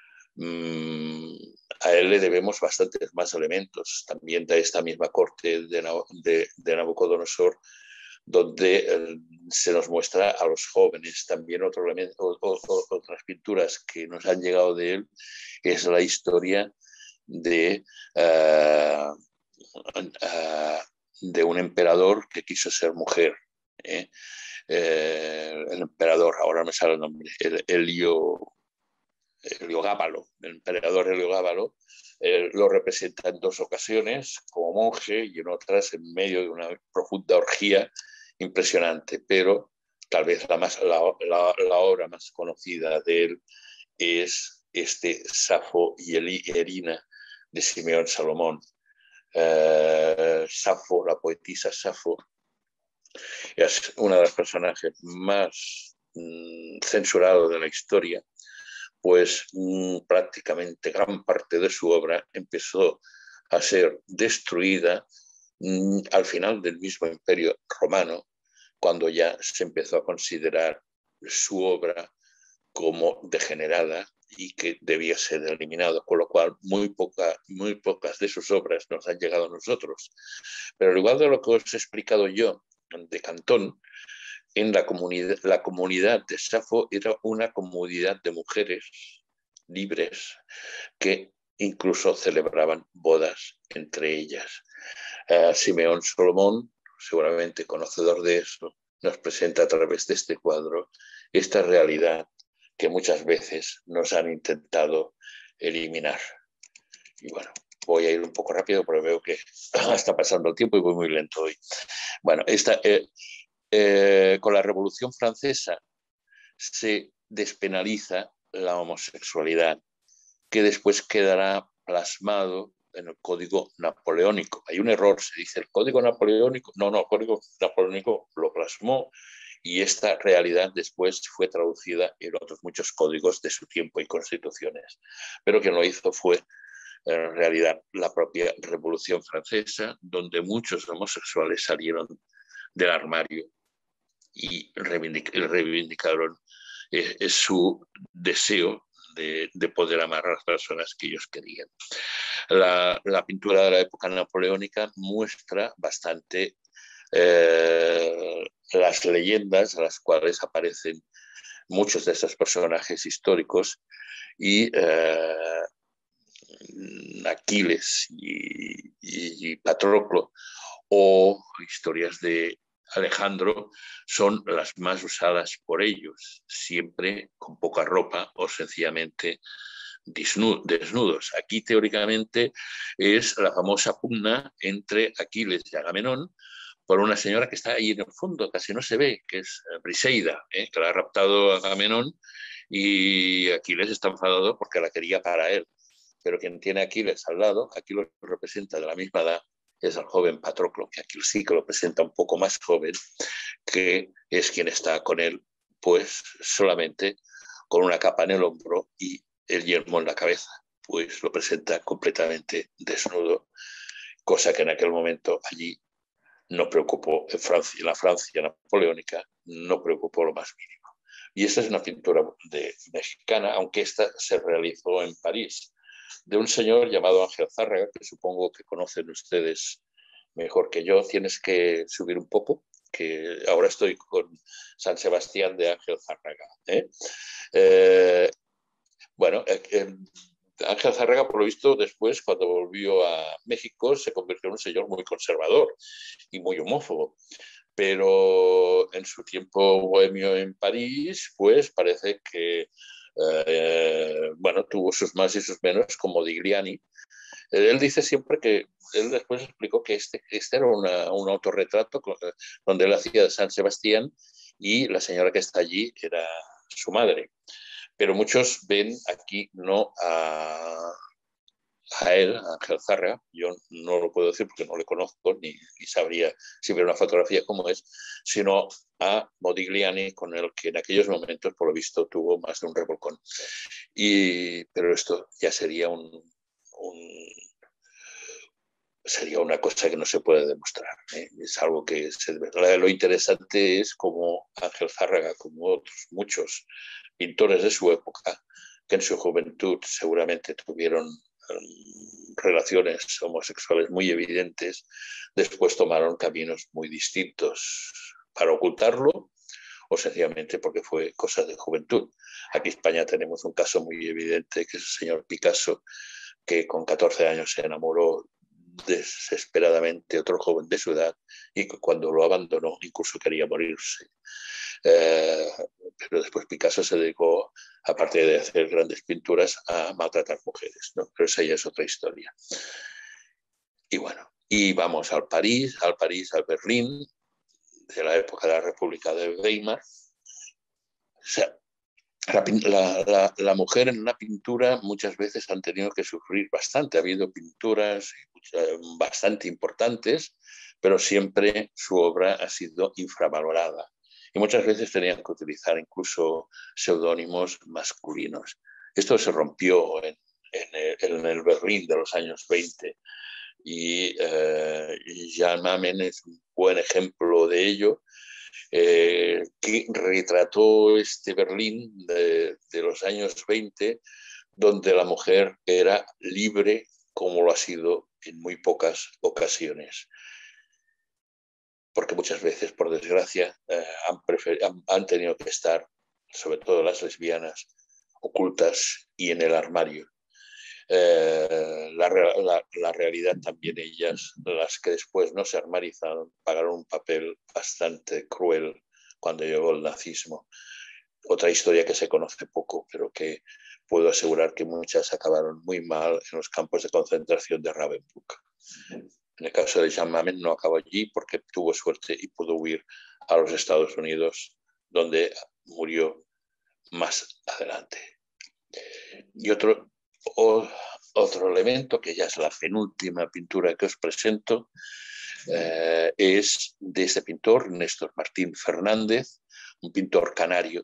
Speaker 2: Mm, a él le debemos bastantes más elementos, también de esta misma corte de, de, de Nabucodonosor, donde eh, se nos muestra a los jóvenes. También otro elemento, o, o, otras pinturas que nos han llegado de él es la historia de, uh, uh, de un emperador que quiso ser mujer. ¿eh? Eh, el emperador, ahora me sale el nombre, el, Helio, Heliogábalo, el emperador Heliogábalo, eh, lo representa en dos ocasiones como monje y en otras en medio de una profunda orgía impresionante, pero tal vez la, más, la, la, la obra más conocida de él es este Safo y Erina de Simeón Salomón. Eh, Safo, la poetisa Safo, es una de los personajes más mmm, censurados de la historia, pues mmm, prácticamente gran parte de su obra empezó a ser destruida mmm, al final del mismo Imperio Romano, cuando ya se empezó a considerar su obra como degenerada y que debía ser eliminado, con lo cual muy, poca, muy pocas de sus obras nos han llegado a nosotros. Pero al igual de lo que os he explicado yo de Cantón, en la comunidad, la comunidad de Safo era una comunidad de mujeres libres que incluso celebraban bodas entre ellas. Uh, Simeón Salomón, seguramente conocedor de eso, nos presenta a través de este cuadro esta realidad que muchas veces nos han intentado eliminar. Y bueno, voy a ir un poco rápido porque veo que está pasando el tiempo y voy muy lento hoy. Bueno, esta, eh, eh, con la Revolución Francesa se despenaliza la homosexualidad, que después quedará plasmado en el Código Napoleónico. Hay un error, se dice el Código Napoleónico, no, no, el Código Napoleónico lo plasmó y esta realidad después fue traducida en otros muchos códigos de su tiempo y constituciones. Pero quien lo hizo fue en realidad la propia Revolución Francesa, donde muchos homosexuales salieron del armario y reivindicaron eh, su deseo de, de poder amar a las personas que ellos querían. La, la pintura de la época napoleónica muestra bastante eh, las leyendas a las cuales aparecen muchos de estos personajes históricos y eh, Aquiles y, y, y Patroclo, o historias de Alejandro son las más usadas por ellos, siempre con poca ropa o sencillamente desnudos. Aquí teóricamente es la famosa pugna entre Aquiles y Agamenón por una señora que está ahí en el fondo, casi no se ve, que es Briseida, ¿eh? que la ha raptado Agamenón, y Aquiles está enfadado porque la quería para él. Pero quien tiene a Aquiles al lado, aquí lo representa de la misma edad, es el joven Patroclo, que aquí sí que lo presenta un poco más joven, que es quien está con él, pues solamente con una capa en el hombro y el yelmo en la cabeza, pues lo presenta completamente desnudo, cosa que en aquel momento allí no preocupó, en Francia, en la Francia napoleónica, no preocupó lo más mínimo. Y esta es una pintura de, mexicana, aunque esta se realizó en París, de un señor llamado Ángel Zárraga, que supongo que conocen ustedes mejor que yo. Tienes que subir un poco, que ahora estoy con San Sebastián de Ángel Zárraga. ¿eh? Eh, bueno, eh, Ángel Zárraga, por lo visto, después, cuando volvió a México, se convirtió en un señor muy conservador y muy homófobo. Pero en su tiempo bohemio en París, pues parece que eh, bueno, tuvo sus más y sus menos, como Modigliani. Él dice siempre que, él después explicó que este, este era una, un autorretrato donde él hacía de San Sebastián y la señora que está allí era su madre. Pero muchos ven aquí no a, a él, a Ángel Zárraga, yo no lo puedo decir porque no le conozco ni, ni sabría si ver una fotografía como es, sino a Modigliani, con el que en aquellos momentos, por lo visto, tuvo más de un revolcón. Y, pero esto ya sería un, un sería una cosa que no se puede demostrar. ¿eh? Es algo que se debe. Lo interesante es como Ángel Zárraga, como otros muchos pintores de su época, que en su juventud seguramente tuvieron um, relaciones homosexuales muy evidentes, después tomaron caminos muy distintos para ocultarlo o sencillamente porque fue cosa de juventud. Aquí en España tenemos un caso muy evidente, que es el señor Picasso, que con catorce años se enamoró desesperadamente otro joven de su edad y que cuando lo abandonó incluso quería morirse. Eh, pero después Picasso se dedicó, aparte de hacer grandes pinturas, a maltratar mujeres, ¿no? Pero esa ya es otra historia. Y bueno, y vamos al París, al París, al Berlín, de la época de la República de Weimar. O sea, La, la, la, la mujer en una pintura muchas veces han tenido que sufrir bastante. Ha habido pinturas bastante importantes, pero siempre su obra ha sido infravalorada. Y muchas veces tenían que utilizar incluso seudónimos masculinos. Esto se rompió en, en, el, en el Berlín de los años veinte. Y eh, Jean Mamen es un buen ejemplo de ello. Eh, que retrató este Berlín de, de los años veinte, donde la mujer era libre como lo ha sido en muy pocas ocasiones. Porque muchas veces, por desgracia, eh, han, han, han tenido que estar, sobre todo las lesbianas, ocultas y en el armario. Eh, la, la, la realidad también ellas, las que después no se armarizaron, pagaron un papel bastante cruel cuando llegó el nazismo. Otra historia que se conoce poco, pero que puedo asegurar que muchas acabaron muy mal en los campos de concentración de Ravensbrück. En el caso de Jean Mamen no acabó allí porque tuvo suerte y pudo huir a los Estados Unidos, donde murió más adelante. Y otro, o, otro elemento, que ya es la penúltima pintura que os presento, eh, es de este pintor, Néstor Martín Fernández, un pintor canario.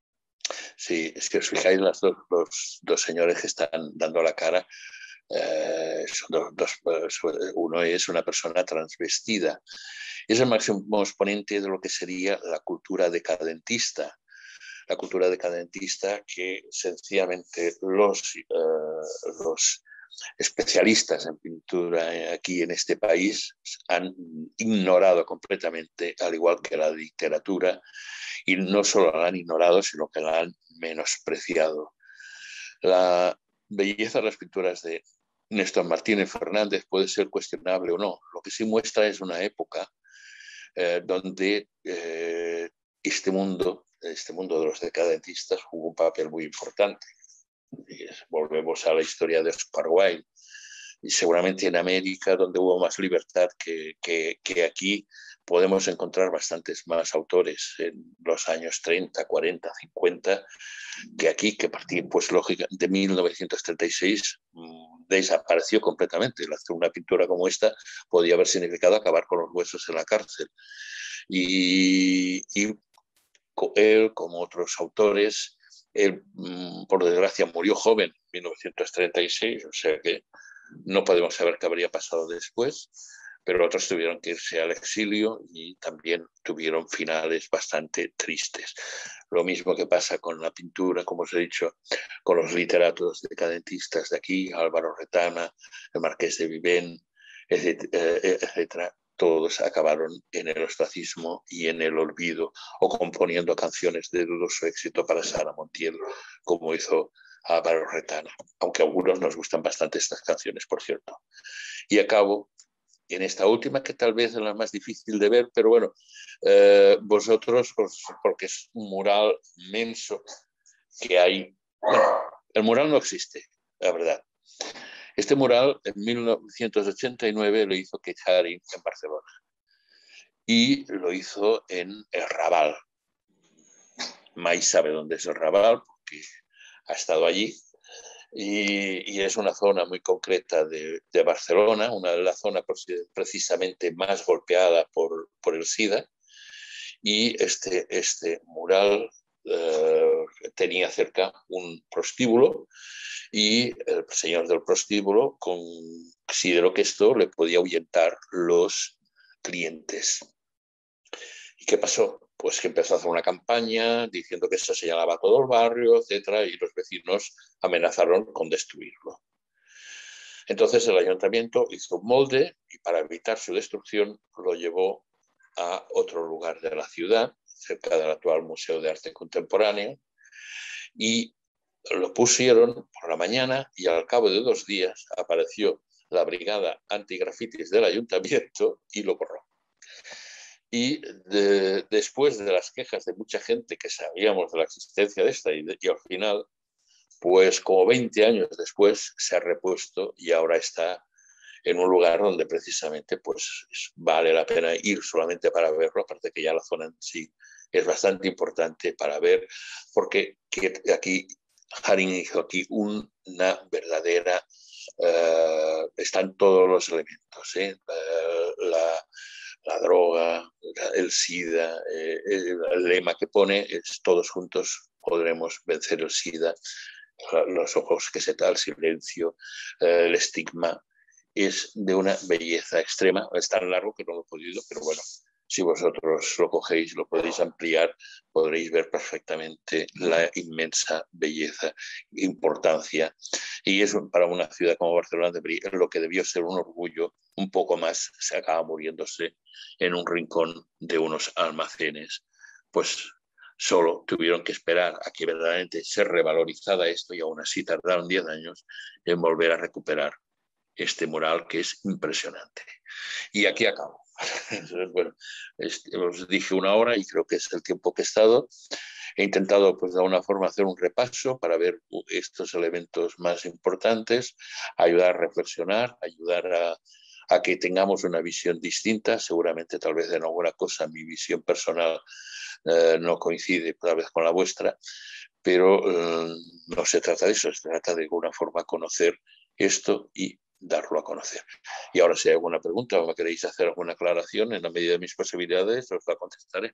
Speaker 2: Si, si os fijáis, los dos, los dos señores que están dando la cara, eh, son dos, dos, uno es una persona transvestida. Es el máximo exponente de lo que sería la cultura decadentista. La cultura decadentista que sencillamente los, eh, los especialistas en pintura aquí en este país han ignorado completamente, al igual que la literatura, y no solo la han ignorado, sino que la han menospreciado. La belleza de las pinturas de Néstor Martínez Fernández puede ser cuestionable o no. Lo que sí muestra es una época eh, donde eh, este mundo, este mundo de los decadentistas jugó un papel muy importante. Y volvemos a la historia de Oscar Wilde, y seguramente en América, donde hubo más libertad que, que, que aquí, podemos encontrar bastantes más autores en los años treinta, cuarenta, cincuenta, que aquí, que partir, pues lógica, de mil novecientos treinta y seis mmm, desapareció completamente. El hacer una pintura como esta podía haber significado acabar con los huesos en la cárcel. Y, y él, como otros autores, él, por desgracia, murió joven, en mil novecientos treinta y seis, o sea que no podemos saber qué habría pasado después, pero otros tuvieron que irse al exilio y también tuvieron finales bastante tristes. Lo mismo que pasa con la pintura, como os he dicho, con los literatos decadentistas de aquí, Álvaro Retana, el Marqués de Vivén, etcétera, etcétera. Todos acabaron en el ostracismo y en el olvido, o componiendo canciones de dudoso éxito para Sara Montiel, como hizo Álvaro Retana, aunque a algunos nos gustan bastante estas canciones, por cierto. Y acabo en esta última, que tal vez es la más difícil de ver, pero bueno, eh, vosotros, pues, porque es un mural inmenso que hay. Bueno, el mural no existe, la verdad. Este mural en mil novecientos ochenta y nueve lo hizo Keith Haring en Barcelona y lo hizo en el Raval. Mai sabe dónde es el Raval porque ha estado allí. Y, y es una zona muy concreta de, de Barcelona, una de las zonas precisamente más golpeada por, por el SIDA, y este, este mural eh, tenía cerca un prostíbulo y el señor del prostíbulo consideró que esto le podía ahuyentar los clientes. ¿Y qué pasó? Pues que empezó a hacer una campaña diciendo que se señalaba a todo el barrio, etcétera, y los vecinos amenazaron con destruirlo. Entonces el ayuntamiento hizo un molde y para evitar su destrucción lo llevó a otro lugar de la ciudad, cerca del actual Museo de Arte Contemporáneo, y lo pusieron por la mañana y al cabo de dos días apareció la brigada antigrafitis del ayuntamiento y lo borró. Y de, después de las quejas de mucha gente que sabíamos de la existencia de esta y, de, y al final, pues como veinte años después se ha repuesto y ahora está en un lugar donde precisamente pues vale la pena ir solamente para verlo, aparte que ya la zona en sí es bastante importante para ver, porque que aquí Haring hizo aquí una verdadera, uh, están todos los elementos, ¿eh? uh, la, la droga, el SIDA, eh, el, el lema que pone es todos juntos podremos vencer el SIDA, los ojos que se da, el silencio, eh, el estigma, es de una belleza extrema. Es tan largo que no lo he podido, pero bueno, si vosotros lo cogéis, lo podéis ampliar, podréis ver perfectamente la inmensa belleza, importancia. Y eso para una ciudad como Barcelona, lo que debió ser un orgullo, un poco más se acaba muriéndose en un rincón de unos almacenes. Pues solo tuvieron que esperar a que verdaderamente se revalorizara esto y aún así tardaron diez años en volver a recuperar este mural que es impresionante. Y aquí acabo. Entonces, bueno, este, os dije una hora y creo que es el tiempo que he estado. He intentado, pues, de alguna forma hacer un repaso para ver estos elementos más importantes, ayudar a reflexionar, ayudar a, a que tengamos una visión distinta. Seguramente, tal vez en alguna cosa, mi visión personal eh, no coincide tal vez con la vuestra, pero eh, no se trata de eso, se trata de alguna forma conocer esto y darlo a conocer. Y ahora, si hay alguna pregunta o me queréis hacer alguna aclaración, en la medida de mis posibilidades, os la contestaré.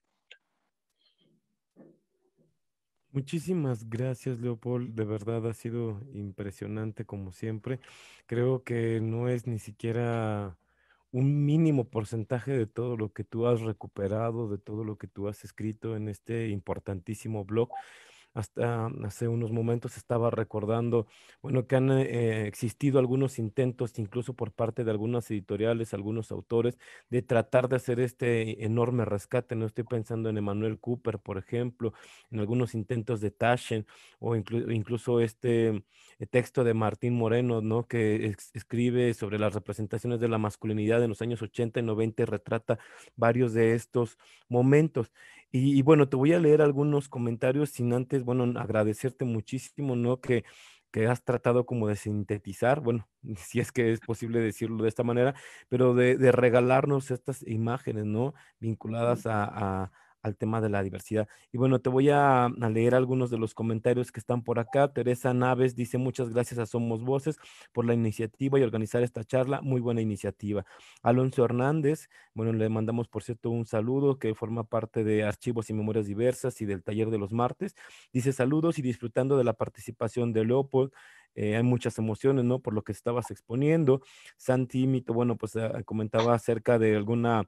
Speaker 1: Muchísimas gracias, Leopold. De verdad ha sido impresionante como siempre. Creo que no es ni siquiera un mínimo porcentaje de todo lo que tú has recuperado, de todo lo que tú has escrito en este importantísimo blog. hasta hace unos momentos estaba recordando, bueno, que han eh, existido algunos intentos, incluso por parte de algunas editoriales, algunos autores, de tratar de hacer este enorme rescate. No estoy pensando en Emmanuel Cooper, por ejemplo, en algunos intentos de Taschen, o inclu- incluso este eh, texto de Martín Moreno, ¿no? Que ex- escribe sobre las representaciones de la masculinidad en los años ochenta y noventa y retrata varios de estos momentos. Y, y bueno, te voy a leer algunos comentarios sin antes, bueno, agradecerte muchísimo, ¿no? Que, que has tratado como de sintetizar, bueno, si es que es posible decirlo de esta manera, pero de, de regalarnos estas imágenes, ¿no? Vinculadas a, a- al tema de la diversidad. Y bueno, te voy a, a leer algunos de los comentarios que están por acá. Teresa Naves dice, muchas gracias a Somos Voces por la iniciativa y organizar esta charla. Muy buena iniciativa. Alonso Hernández, bueno, le mandamos, por cierto, un saludo que forma parte de Archivos y Memorias Diversas y del taller de los martes. Dice saludos y disfrutando de la participación de Leopold. Eh, hay muchas emociones, ¿no? Por lo que estabas exponiendo. Santi Mito, bueno, pues ah, comentaba acerca de alguna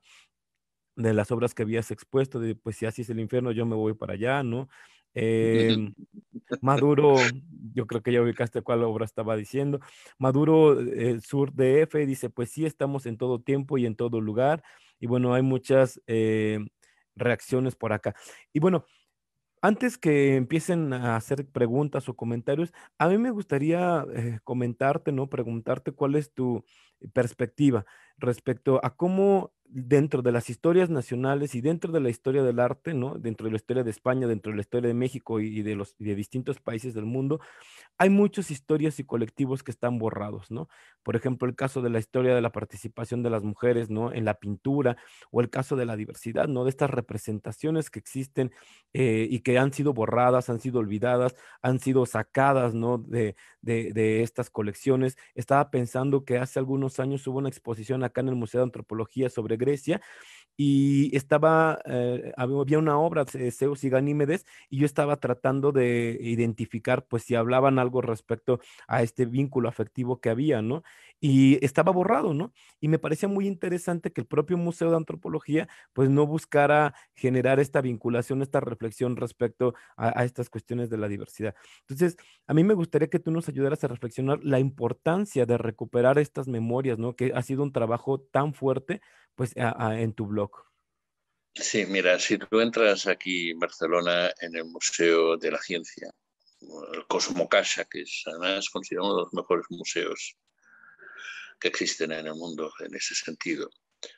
Speaker 1: de las obras que habías expuesto, de pues si así es el infierno, yo me voy para allá, ¿no? Em, Maduro, yo creo que ya ubicaste cuál obra estaba diciendo. Maduro, eh, Sur D F, dice, pues sí, estamos en todo tiempo y en todo lugar. Y bueno, hay muchas eh, reacciones por acá. Y bueno, antes que empiecen a hacer preguntas o comentarios, a mí me gustaría eh, comentarte, ¿no? Preguntarte cuál es tu perspectiva respecto a cómo dentro de las historias nacionales y dentro de la historia del arte, ¿no? Dentro de la historia de España, dentro de la historia de México y, y de los y de distintos países del mundo, hay muchas historias y colectivos que están borrados, ¿no? Por ejemplo, el caso de la historia de la participación de las mujeres, ¿no? En la pintura, o el caso de la diversidad, ¿no? De estas representaciones que existen eh, y que han sido borradas, han sido olvidadas, han sido sacadas, ¿no? De, de, de estas colecciones. Estaba pensando que hace algunos años hubo una exposición acá en el Museo de Antropología sobre Grecia y estaba, eh, había había una obra de Zeus y Ganímedes y yo estaba tratando de identificar pues si hablaban algo respecto a este vínculo afectivo que había, ¿no? Y estaba borrado, ¿no? Y me parecía muy interesante que el propio Museo de Antropología pues no buscara generar esta vinculación, esta reflexión respecto a, a estas cuestiones de la diversidad. Entonces, a mí me gustaría que tú nos ayudaras a reflexionar la importancia de recuperar estas memorias, ¿no? Que ha sido un trabajo tan fuerte pues a- a- en tu blog.
Speaker 2: Sí, mira, si tú entras aquí en Barcelona en el Museo de la Ciencia, el Cosmo Casa, que es además considerado uno de los mejores museos que existen en el mundo en ese sentido,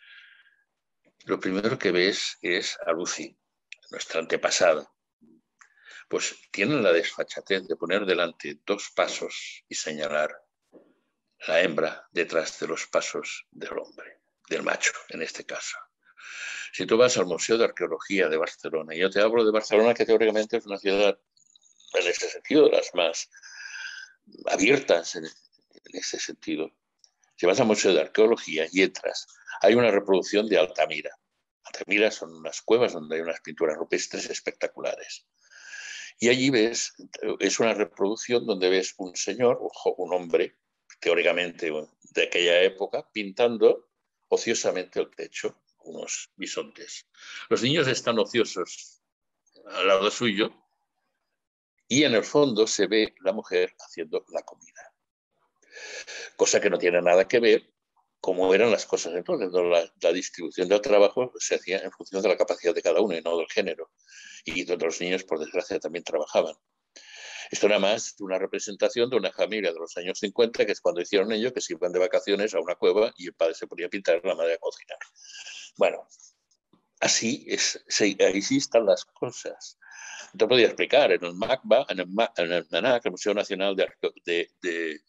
Speaker 2: lo primero que ves es a Lucy, nuestra antepasada. Pues tienen la desfachatez de poner delante dos pasos y señalar la hembra detrás de los pasos del hombre, del macho en este caso. Si tú vas al Museo de Arqueología de Barcelona, y yo te hablo de Barcelona, que teóricamente es una ciudad en ese sentido de las más abiertas en, en ese sentido. Si vas al Museo de Arqueología y entras, hay una reproducción de Altamira. Altamira son unas cuevas donde hay unas pinturas rupestres espectaculares. Y allí ves, es una reproducción donde ves un señor, un hombre, teóricamente de aquella época, pintando ociosamente el techo, unos bisontes. Los niños están ociosos al lado suyo y en el fondo se ve la mujer haciendo la comida. Cosa que no tiene nada que ver cómo eran las cosas entonces. La, la distribución del trabajo se hacía en función de la capacidad de cada uno y no del género. Y donde los niños, por desgracia, también trabajaban. Esto era más una representación de una familia de los años cincuenta, que es cuando hicieron ello, que se iban de vacaciones a una cueva y el padre se ponía a pintar y la madre a cocinar. Bueno, así, es, se, así están las cosas. Te podría explicar, en el MACBA, en el, en el MANAC, el Museo Nacional de, de, de,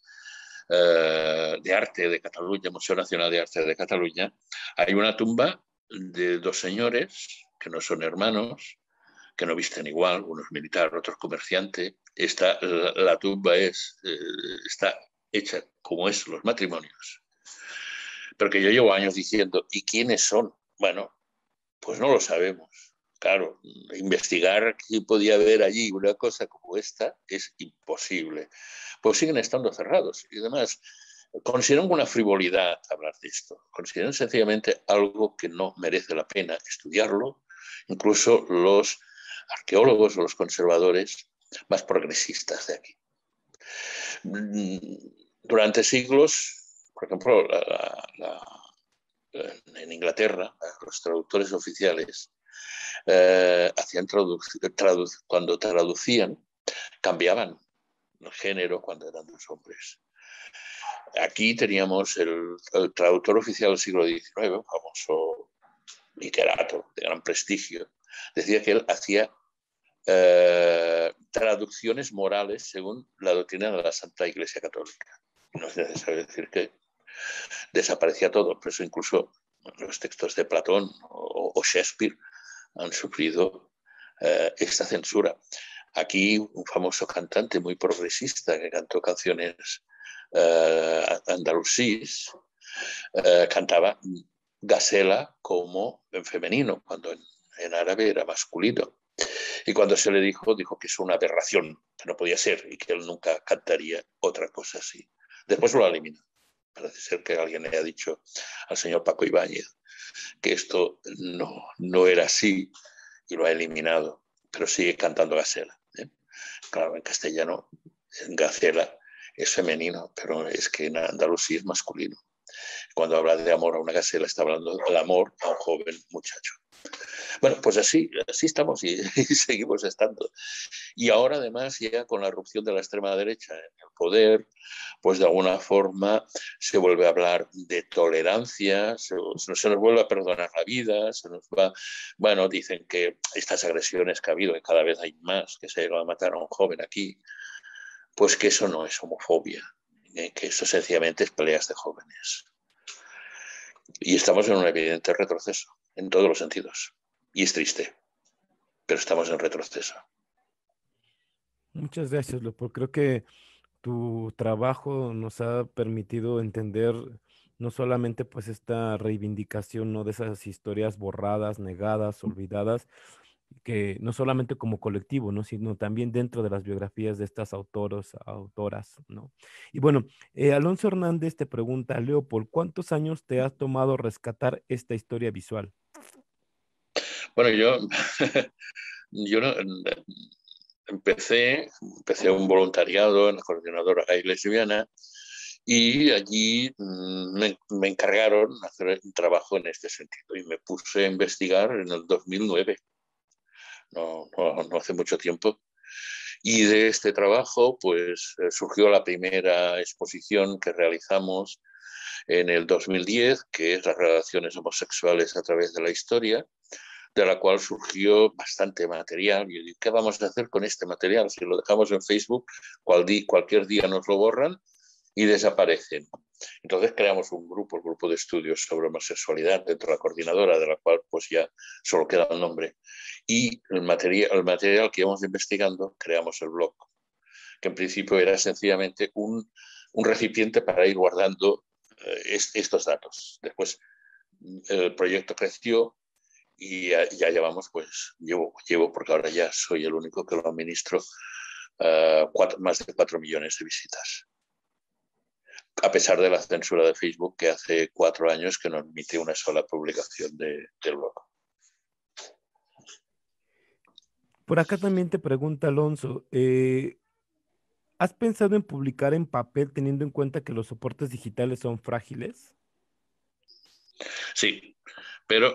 Speaker 2: uh, de Arte de Cataluña, Museo Nacional de Arte de Cataluña, hay una tumba de dos señores que no son hermanos, que no visten igual, uno es militar, otro es comerciante. Esta, la, la tumba es, eh, está hecha como es los matrimonios. Pero que yo llevo años diciendo, ¿y quiénes son? Bueno, pues no lo sabemos. Claro, investigar qué podía haber allí una cosa como esta es imposible. Pues siguen estando cerrados. Y además, consideran una frivolidad hablar de esto. Consideran sencillamente algo que no merece la pena estudiarlo. Incluso los arqueólogos o los conservadores más progresistas de aquí. Durante siglos, por ejemplo, la, la, la, en Inglaterra, los traductores oficiales eh, hacían traduc tradu cuando traducían, cambiaban el género cuando eran dos hombres. Aquí teníamos el, el traductor oficial del siglo diecinueve, un famoso literato de gran prestigio, decía que él hacía eh, traducciones morales según la doctrina de la Santa Iglesia Católica. No es necesario decir que desaparecía todo, por eso incluso los textos de Platón o, o Shakespeare han sufrido eh, esta censura. Aquí un famoso cantante muy progresista que cantó canciones eh, andalusíes, eh, cantaba Gacela como en femenino, cuando en, en árabe era masculino. Y cuando se le dijo, dijo que es una aberración, que no podía ser y que él nunca cantaría otra cosa así. Después lo eliminó. Parece ser que alguien le ha dicho al señor Paco Ibáñez que esto no, no era así y lo ha eliminado, pero sigue cantando Gacela. ¿eh? Claro, en castellano, en Gacela es femenino, pero es que en Andalucía es masculino. Cuando habla de amor a una gacela, está hablando del amor a un joven muchacho. Bueno, pues así, así estamos y, y seguimos estando. Y ahora, además, ya con la erupción de la extrema derecha en el poder, pues de alguna forma se vuelve a hablar de tolerancia, se, se nos vuelve a perdonar la vida, se nos va, bueno, dicen que estas agresiones que ha habido, que cada vez hay más, que se va a matar a un joven aquí, pues que eso no es homofobia, eh, que eso sencillamente es peleas de jóvenes. Y estamos en un evidente retroceso, en todos los sentidos. Y es triste, pero estamos en retroceso.
Speaker 1: Muchas gracias, Leopoldo. Creo que tu trabajo nos ha permitido entender no solamente pues esta reivindicación, ¿no? De esas historias borradas, negadas, olvidadas, que no solamente como colectivo, ¿no? Sino también dentro de las biografías de estas autoros, autoras, ¿no? Y bueno, eh, Alonso Hernández te pregunta, Leopold, ¿cuántos años te ha tomado rescatar esta historia visual?
Speaker 2: Bueno, yo, yo no, empecé, empecé un voluntariado en la coordinadora gay lesbiana y allí me, me encargaron hacer un trabajo en este sentido y me puse a investigar en el dos mil nueve, no, no, no hace mucho tiempo. Y de este trabajo pues surgió la primera exposición que realizamos en el dos mil diez, que es las relaciones homosexuales a través de la historia, de la cual surgió bastante material. Y yo digo, ¿qué vamos a hacer con este material? Si lo dejamos en Facebook, cual di, cualquier día nos lo borran y desaparecen. Entonces creamos un grupo, el grupo de estudios sobre homosexualidad dentro de la coordinadora, de la cual pues ya solo queda el nombre. Y el material, el material que íbamos investigando, creamos el blog, que en principio era sencillamente un, un recipiente para ir guardando eh, est estos datos. Después el proyecto creció y ya, ya llevamos, pues, llevo, llevo, porque ahora ya soy el único que lo administro, uh, cuatro, más de cuatro millones de visitas. A pesar de la censura de Facebook, que hace cuatro años que no emite una sola publicación de, del blog.
Speaker 1: Por acá también te pregunta Alonso, eh, ¿has pensado en publicar en papel teniendo en cuenta que los soportes digitales son frágiles?
Speaker 2: Sí, pero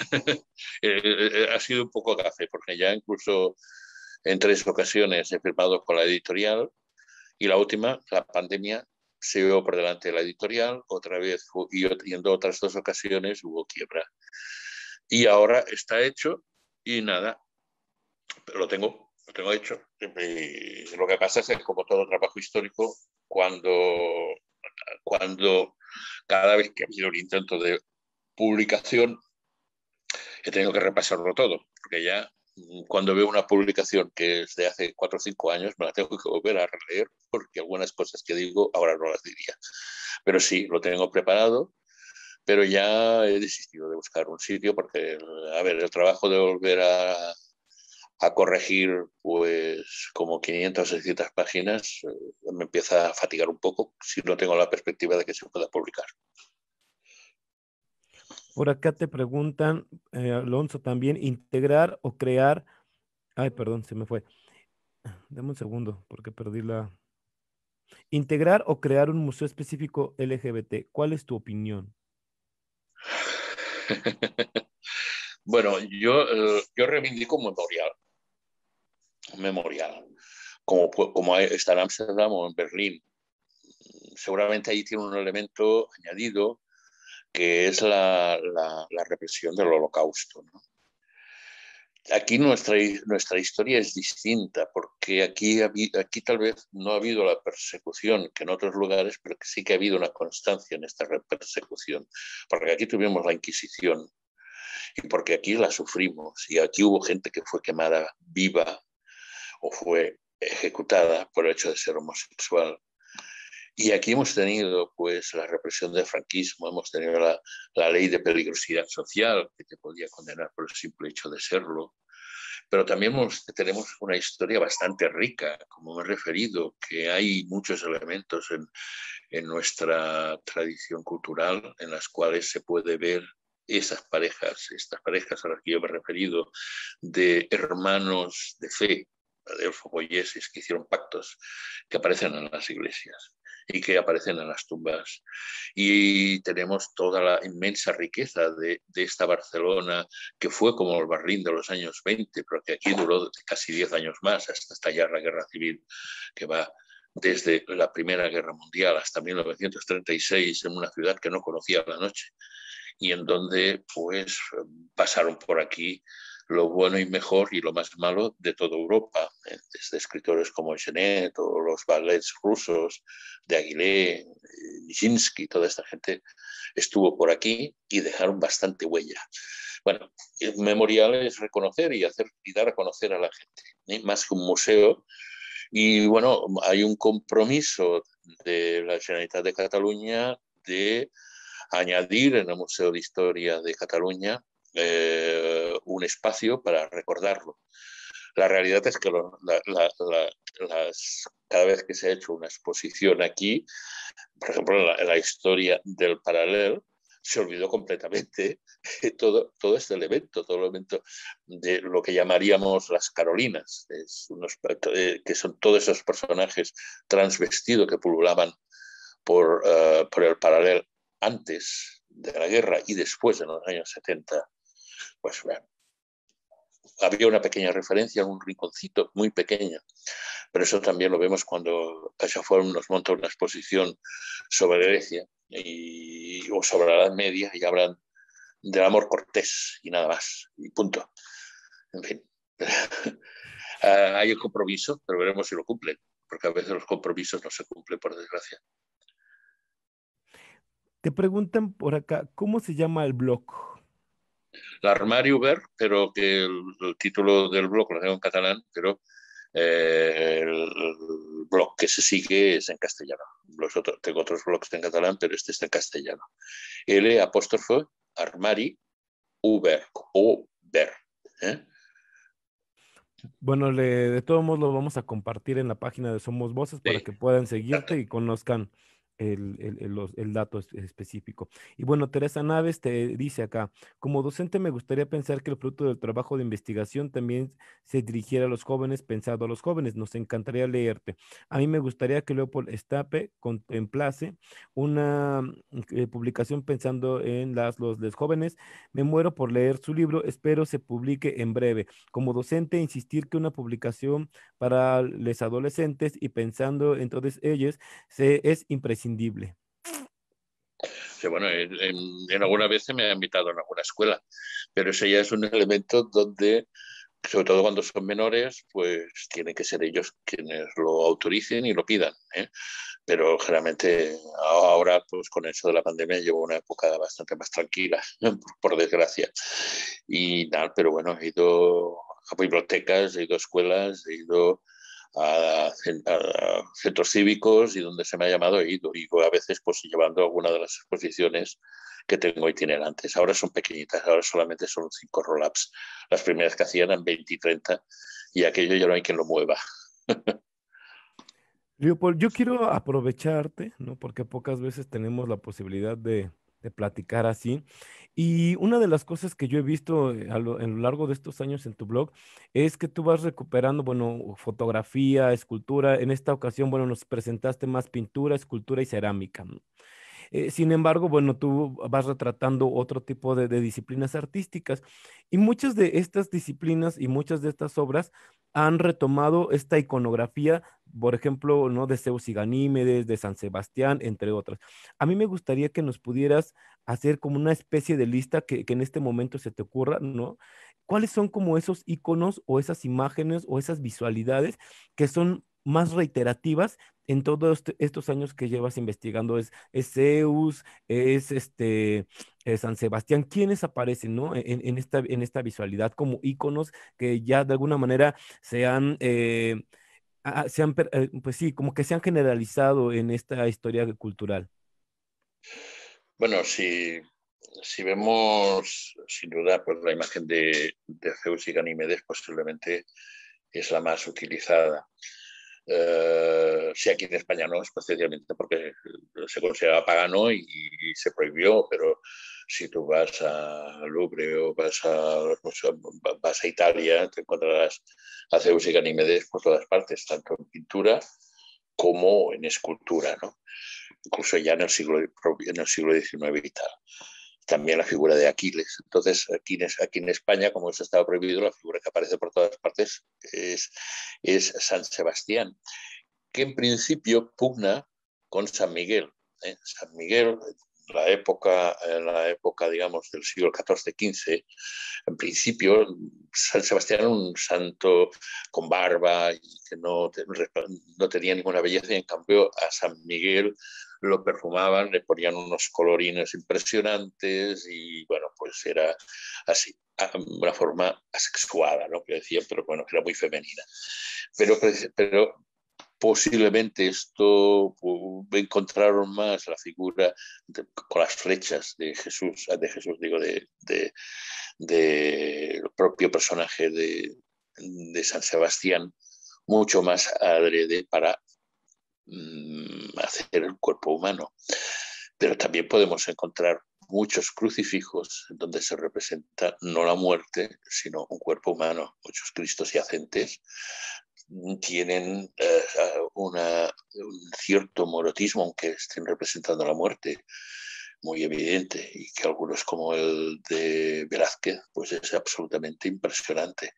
Speaker 2: ha sido un poco gafe, porque ya incluso en tres ocasiones he firmado con la editorial y la última, la pandemia, se llevó por delante de la editorial, otra vez y en otras dos ocasiones hubo quiebra. Y ahora está hecho y nada, pero lo tengo, lo tengo hecho. Y lo que pasa es que como todo trabajo histórico, cuando, cuando cada vez que ha habido un intento de publicación, he tenido que repasarlo todo, porque ya cuando veo una publicación que es de hace cuatro o cinco años, me la tengo que volver a releer porque algunas cosas que digo ahora no las diría. Pero sí, lo tengo preparado, pero ya he desistido de buscar un sitio porque, a ver, el trabajo de volver a, a corregir pues como quinientas o seiscientas páginas eh, me empieza a fatigar un poco si no tengo la perspectiva de que se pueda publicar.
Speaker 1: Por acá te preguntan, eh, Alonso, también integrar o crear, ay, perdón, se me fue. Dame un segundo, porque perdí la... Integrar o crear un museo específico L G B T. ¿Cuál es tu opinión?
Speaker 2: Bueno, yo, eh, yo reivindico un memorial, un memorial, como, pu- como está en Ámsterdam o en Berlín. Seguramente ahí tiene un elemento añadido que es la, la- la represión del holocausto, ¿no? Aquí nuestra, nuestra historia es distinta, porque aquí, aquí tal vez no ha habido la persecución que en otros lugares, pero que sí que ha habido una constancia en esta persecución, porque aquí tuvimos la Inquisición y porque aquí la sufrimos y aquí hubo gente que fue quemada viva o fue ejecutada por el hecho de ser homosexual. Y aquí hemos tenido pues la represión del franquismo, hemos tenido la, la ley de peligrosidad social que te podía condenar por el simple hecho de serlo, pero también hemos, tenemos una historia bastante rica, como me he referido, que hay muchos elementos en, en nuestra tradición cultural en las cuales se puede ver esas parejas, estas parejas a las que yo me he referido, de hermanos de fe, de boyeses que hicieron pactos, que aparecen en las iglesias y que aparecen en las tumbas. Y tenemos toda la inmensa riqueza de, de esta Barcelona, que fue como el Berlín de los años veinte, pero que aquí duró casi diez años más, hasta estallar la guerra civil, que va desde la Primera Guerra Mundial hasta mil novecientos treinta y seis, en una ciudad que no conocía la noche y en donde pues pasaron por aquí lo bueno y mejor y lo más malo de toda Europa, ¿eh? Desde escritores como Genet o los ballets rusos de Aguilé, Nijinsky, toda esta gente estuvo por aquí y dejaron bastante huella. Bueno, el memorial es reconocer y, hacer, y dar a conocer a la gente, ¿eh? Más que un museo. Y bueno, hay un compromiso de la Generalitat de Cataluña de añadir en el Museo de Historia de Cataluña eh, un espacio para recordarlo. La realidad es que lo, la, la, la, las, cada vez que se ha hecho una exposición aquí, por ejemplo, en la, en la historia del paralel, se olvidó completamente todo, todo este elemento, todo el elemento de lo que llamaríamos las Carolinas, es unos, eh, que son todos esos personajes transvestidos que pululaban por, uh, por el paralel antes de la guerra y después, en los años setenta, pues bueno, había una pequeña referencia en un rinconcito muy pequeño, pero eso también lo vemos cuando CaixaForum nos monta una exposición sobre Grecia y, o sobre la Edad Media y hablan del amor cortés y nada más, y punto. En fin, uh, hay un compromiso, pero veremos si lo cumplen, porque a veces los compromisos no se cumplen, por desgracia.
Speaker 1: Te preguntan por acá, ¿cómo se llama el blog?
Speaker 2: L'Armari Obert, pero que el, el, título del blog lo tengo en catalán, pero eh, el, el, blog que se sigue es en castellano. Los otros, tengo otros blogs en catalán, pero este está en castellano. L apóstrofo Armari Obert, o ver. ¿Eh?
Speaker 1: Bueno, le, de todos modos lo vamos a compartir en la página de Somos Voces para
Speaker 2: Sí,
Speaker 1: que puedan seguirte
Speaker 2: exacto.
Speaker 1: y conozcan el, el- el- los- el dato es- específico. Y bueno, Teresa Naves te dice acá, como docente me gustaría pensar que el fruto del trabajo de investigación también se dirigiera a los jóvenes, pensado a los jóvenes. Nos encantaría leerte. A mí me gustaría que Leopold Estape contemplase una mm, eh, publicación pensando en las, los, los jóvenes. Me muero por leer su libro, espero se publique en breve. Como docente, insistir que una publicación para los adolescentes y pensando en todos ellos se, es imprescindible.
Speaker 2: Sí, bueno, en, en, en alguna vez se me ha invitado en alguna escuela, pero ese ya es un elemento donde sobre todo cuando son menores, pues tienen que ser ellos quienes lo autoricen y lo pidan, ¿eh? Pero generalmente ahora, pues con eso de la pandemia, llevo una época bastante más tranquila, por desgracia. Y nada, pero bueno, he ido a bibliotecas, he ido a escuelas, he ido a, a centros cívicos y donde se me ha llamado he ido. Y a veces pues llevando alguna de las exposiciones que tengo itinerantes. Ahora son pequeñitas, ahora solamente son cinco roll-ups. Las primeras que hacían eran veinte y treinta y aquello ya no hay quien lo mueva.
Speaker 1: Leopold, yo quiero aprovecharte, ¿no? Porque pocas veces tenemos la posibilidad de, de platicar así. Y una de las cosas que yo he visto eh, a lo, en lo largo de estos años en tu blog es que tú vas recuperando, bueno, fotografía, escultura. En esta ocasión, bueno, nos presentaste más pintura, escultura y cerámica, ¿no? Eh, sin embargo, bueno, tú vas retratando otro tipo de, de disciplinas artísticas y muchas de estas disciplinas y muchas de estas obras han retomado esta iconografía, por ejemplo, ¿no? De Zeus y Ganímedes, de San Sebastián, entre otras. A mí me gustaría que nos pudieras hacer como una especie de lista que, que en este momento se te ocurra, ¿no? ¿Cuáles son como esos iconos o esas imágenes o esas visualidades que son más reiterativas en todos este- estos años que llevas investigando? Es, es Zeus, es este, eh, San Sebastián. ¿Quiénes aparecen, no? En, en esta, en esta visualidad como íconos que ya de alguna manera se han, eh, a- se han per- eh, pues sí, como que se han generalizado en esta historia cultural.
Speaker 2: Bueno, si, si vemos sin duda pues, la imagen de, de Zeus y Ganímedes, posiblemente es la más utilizada. Eh, si aquí en España no, especialmente porque se consideraba pagano y, y se prohibió, pero si tú vas a Louvre o vas a, pues, vas a Italia, te encontrarás a Zeus y Ganímedes por todas partes, tanto en pintura como en escultura, ¿no? Incluso ya en el siglo, en el siglo diecinueve y tal. También la figura de Aquiles. Entonces, aquí en, aquí en España, como eso estaba prohibido, la figura que aparece por todas partes es, es San Sebastián, que en principio pugna con San Miguel. ¿eh? San Miguel, la época, en la época, digamos, del siglo catorce quince, en principio, San Sebastián era un santo con barba y que no, no tenía ninguna belleza, y en cambio a San Miguel lo perfumaban, le ponían unos colorines impresionantes y bueno, pues era así, una forma asexuada, ¿no? Que decían, pero bueno, que era muy femenina. Pero, pero posiblemente esto encontraron más la figura de, con las flechas de Jesús, de Jesús digo, de, de, de el propio personaje de, de San Sebastián, mucho más adrede para mm, hacer el cuerpo humano. Pero también podemos encontrar muchos crucifijos en donde se representa no la muerte, sino un cuerpo humano. Muchos cristos yacentes tienen eh, una, un cierto morotismo, aunque estén representando la muerte, muy evidente, y que algunos como el de Velázquez, pues es absolutamente impresionante.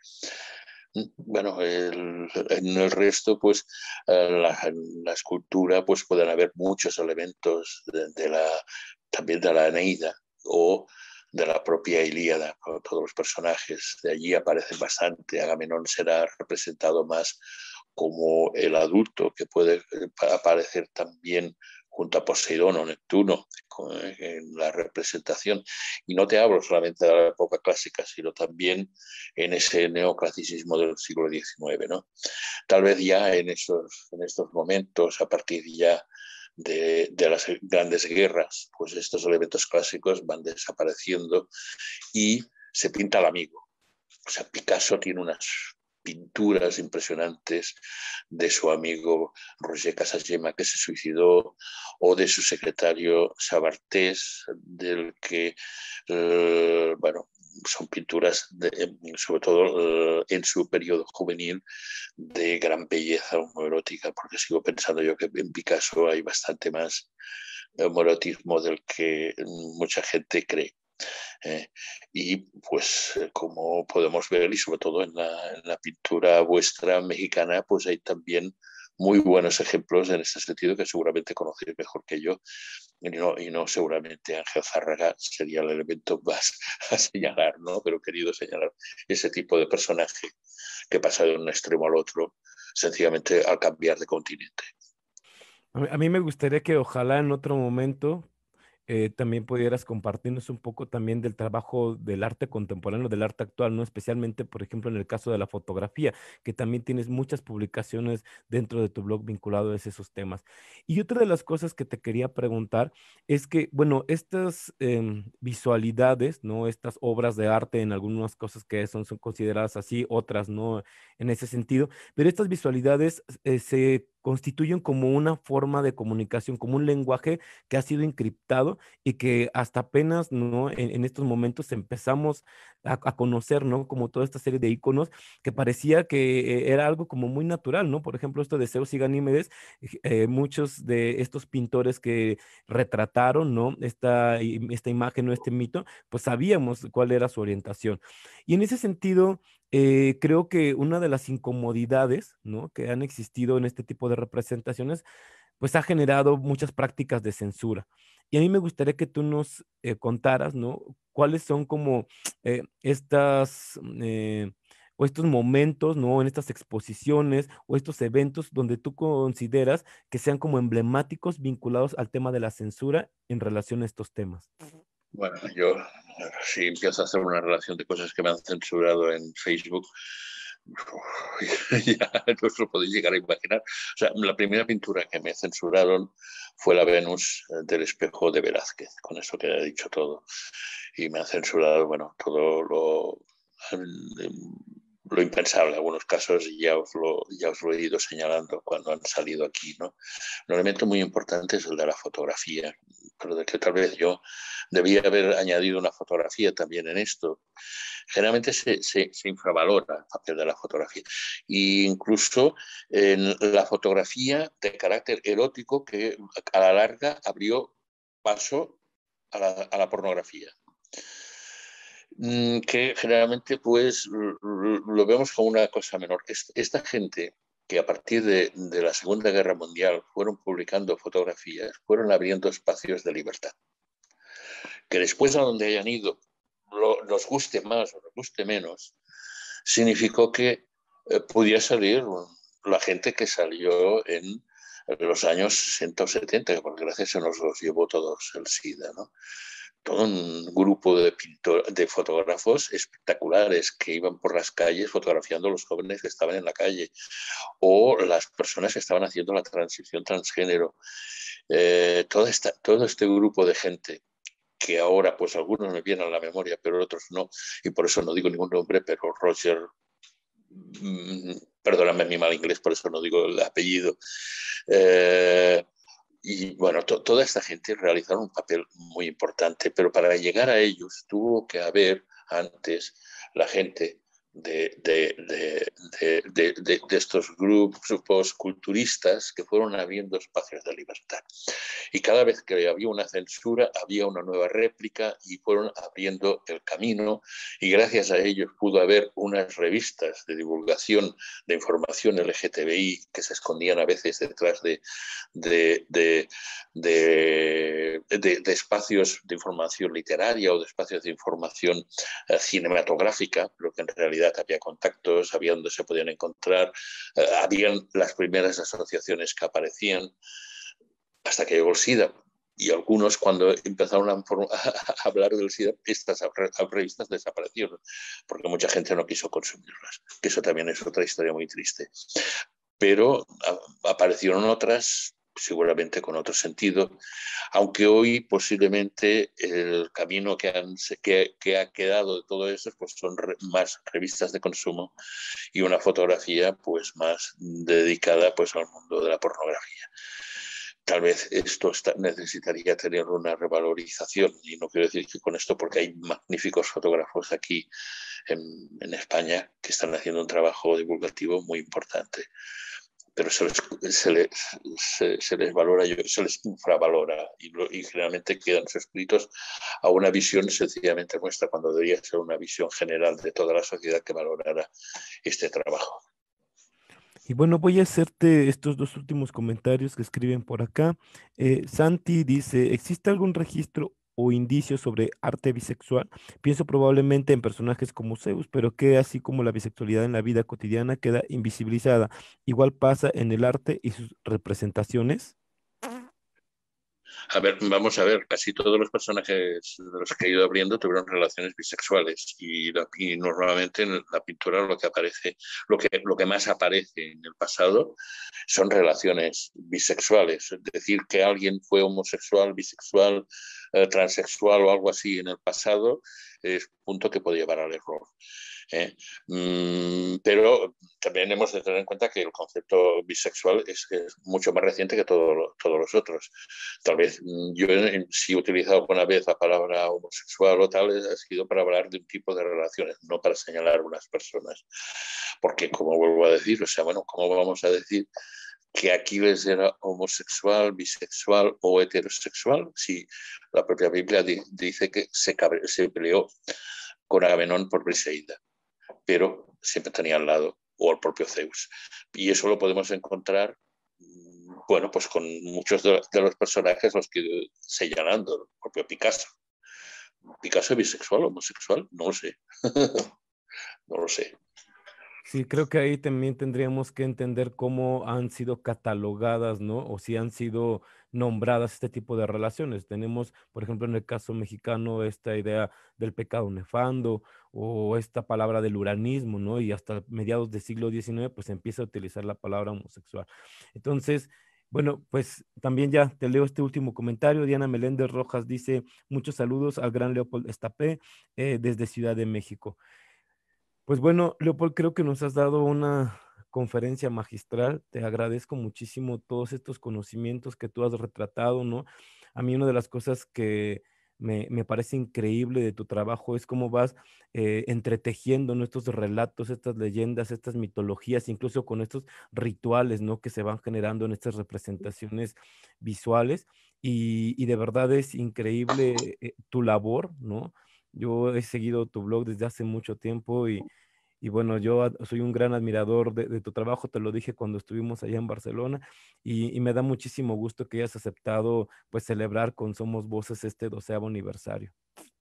Speaker 2: Bueno, el, en el resto, pues la, la, escultura, pues pueden haber muchos elementos de, de la, también de la Eneida o de la propia Ilíada, con todos los personajes. De allí aparecen bastante. Agamenón será representado más como el adulto, que puede aparecer también junto a Poseidón o Neptuno en la representación. Y no te hablo solamente de la época clásica, sino también en ese neoclasicismo del siglo diecinueve, ¿no? Tal vez ya en estos, en estos momentos, a partir ya de, de las grandes guerras, pues estos elementos clásicos van desapareciendo y se pinta al amigo. O sea, Picasso tiene unas pinturas impresionantes de su amigo Roger Casagema, que se suicidó, o de su secretario Sabartés, del que, eh, bueno, son pinturas, de, sobre todo eh, en su periodo juvenil, de gran belleza homoerótica, porque sigo pensando yo que en Picasso hay bastante más homoerotismo del que mucha gente cree. Eh, y pues como podemos ver, y sobre todo en la, en la pintura vuestra mexicana, pues hay también muy buenos ejemplos en este sentido que seguramente conocéis mejor que yo, y no, y no seguramente Ángel Zárraga sería el elemento más a señalar, ¿no? Pero querido señalar ese tipo de personaje que pasa de un extremo al otro sencillamente al cambiar de continente.
Speaker 1: A mí, a mí me gustaría que ojalá en otro momento eh, también pudieras compartirnos un poco también del trabajo del arte contemporáneo, del arte actual, ¿no? Especialmente, por ejemplo, en el caso de la fotografía, que también tienes muchas publicaciones dentro de tu blog vinculadas a esos temas. Y otra de las cosas que te quería preguntar es que, bueno, estas em, visualidades, ¿no? Estas obras de arte, en algunas cosas que son, son consideradas así, otras no en ese sentido, pero estas visualidades eh, se constituyen como una forma de comunicación, como un lenguaje que ha sido encriptado y que hasta apenas, ¿no? En, en estos momentos empezamos a, a conocer, ¿no? Como toda esta serie de iconos que parecía que eh, era algo como muy natural, ¿no? Por ejemplo, esto de Zeus y Ganímedes, eh, muchos de estos pintores que retrataron, ¿no? Esta, i- esta imagen o este mito, pues sabíamos cuál era su orientación. Y en ese sentido, eh, creo que una de las incomodidades, ¿no? Que han existido en este tipo de representaciones, pues ha generado muchas prácticas de censura. Y a mí me gustaría que tú nos eh, contaras, ¿no? Cuáles son como eh, estas mm, eh, o estos momentos, ¿no? En estas exposiciones o estos eventos donde tú consideras que sean como emblemáticos vinculados al tema de la censura en relación a estos temas.
Speaker 2: Bueno, yo si empiezo a hacer una relación de cosas que me han censurado en Facebook, ya no os lo podéis llegar a imaginar. O sea, la primera pintura que me censuraron fue la Venus del espejo de Velázquez, con eso que he dicho todo. Y me han censurado, bueno, todo lo, lo impensable. En algunos casos ya os, lo, ya os lo he ido señalando cuando han salido aquí, ¿no? Un elemento muy importante es el de la fotografía, pero de que tal vez yo debía haber añadido una fotografía también en esto. Generalmente se, se, se infravalora el papel de la fotografía. E incluso en la fotografía de carácter erótico que a la larga abrió paso a la, a la pornografía, que generalmente pues lo vemos como una cosa menor. Esta gente que a partir de, de la Segunda Guerra Mundial fueron publicando fotografías, fueron abriendo espacios de libertad, que después a donde hayan ido, lo, nos guste más o nos guste menos, significó que eh, pudiera salir la gente que salió en los años sesenta o setenta, porque gracias a nos los llevó todos el SIDA, ¿no? Todo un grupo de, pintor, de fotógrafos espectaculares que iban por las calles fotografiando a los jóvenes que estaban en la calle o las personas que estaban haciendo la transición transgénero. Eh, toda esta, todo este grupo de gente que ahora pues algunos me vienen a la memoria pero otros no, y por eso no digo ningún nombre, pero Roger, mmm, perdóname mi mal inglés, por eso no digo el apellido, eh, y bueno, to toda esta gente realizaron un papel muy importante, pero para llegar a ellos tuvo que haber antes la gente de, de, de, de, de, de, de estos grupos culturistas que fueron abriendo espacios de libertad. Y cada vez que había una censura, había una nueva réplica y fueron abriendo el camino. Y gracias a ellos pudo haber unas revistas de divulgación de información L G T B I que se escondían a veces detrás de, de, de, de, de, de espacios de información literaria o de espacios de información uh, cinematográfica, pero que en realidad había contactos, había donde se podían encontrar, uh, habían las primeras asociaciones que aparecían, hasta que llegó el SIDA. Y algunos, cuando empezaron a, a hablar del SIDA, estas revistas desaparecieron, porque mucha gente no quiso consumirlas, que eso también es otra historia muy triste. Pero a, aparecieron otras, seguramente con otro sentido, aunque hoy posiblemente el camino que, han, que, que ha quedado de todo eso pues son re, más revistas de consumo y una fotografía pues más dedicada pues al mundo de la pornografía. Tal vez esto está, necesitaría tener una revalorización, y no quiero decir que con esto, porque hay magníficos fotógrafos aquí en, en España que están haciendo un trabajo divulgativo muy importante, pero se les, se les, se, se les valora, se les infravalora y, lo, y generalmente quedan suscritos a una visión sencillamente nuestra, cuando debería ser una visión general de toda la sociedad que valorara este trabajo.
Speaker 1: Y bueno, voy a hacerte estos dos últimos comentarios que escriben por acá. Eh, Santi dice, ¿existe algún registro o indicio sobre arte bisexual? Pienso probablemente en personajes como Zeus, pero que así como la bisexualidad en la vida cotidiana queda invisibilizada. Igual pasa en el arte y sus representaciones.
Speaker 2: A ver, vamos a ver, casi todos los personajes de los que he ido abriendo tuvieron relaciones bisexuales y, la, y normalmente en la pintura lo que aparece, lo que, lo que más aparece en el pasado son relaciones bisexuales, es decir, que alguien fue homosexual, bisexual, eh, transexual o algo así en el pasado es punto que puede llevar al error. ¿eh? Mm, pero también hemos de tener en cuenta que el concepto bisexual es, es mucho más reciente que todo lo, todos los otros. Tal vez mm, yo si he utilizado alguna vez la palabra homosexual o tal, ha sido para hablar de un tipo de relaciones, no para señalar unas personas. Porque, como vuelvo a decir, o sea, bueno, ¿cómo vamos a decir que Aquiles era homosexual, bisexual o heterosexual? Si la propia Biblia di dice que se, cabre, se peleó con Agamenón por Briseida, pero siempre tenía al lado, o al propio Zeus. Y eso lo podemos encontrar, bueno, pues con muchos de, de los personajes los que señalando, el propio Picasso. ¿Picasso es bisexual o homosexual? No lo sé. No lo sé.
Speaker 1: Sí, creo que ahí también tendríamos que entender cómo han sido catalogadas, ¿no? O si han sido nombradas este tipo de relaciones. Tenemos, por ejemplo, en el caso mexicano, esta idea del pecado nefando o esta palabra del uranismo, ¿no? Y hasta mediados del siglo diecinueve, pues se empieza a utilizar la palabra homosexual. Entonces, bueno, pues también ya te leo este último comentario. Diana Meléndez Rojas dice, muchos saludos al gran Leopold Estapé eh, desde Ciudad de México. Pues bueno, Leopold, creo que nos has dado una conferencia magistral. Te agradezco muchísimo todos estos conocimientos que tú has retratado, ¿no? A mí una de las cosas que me, me parece increíble de tu trabajo es cómo vas eh, entretejiendo, ¿no? Estos relatos, estas leyendas, estas mitologías, incluso con estos rituales, ¿no? Que se van generando en estas representaciones visuales. Y, y de verdad es increíble eh, tu labor, ¿no? Yo he seguido tu blog desde hace mucho tiempo y, y bueno, yo ad- soy un gran admirador de, de tu trabajo, te lo dije cuando estuvimos allá en Barcelona y, y me da muchísimo gusto que hayas aceptado pues celebrar con Somos Voces este doceavo aniversario.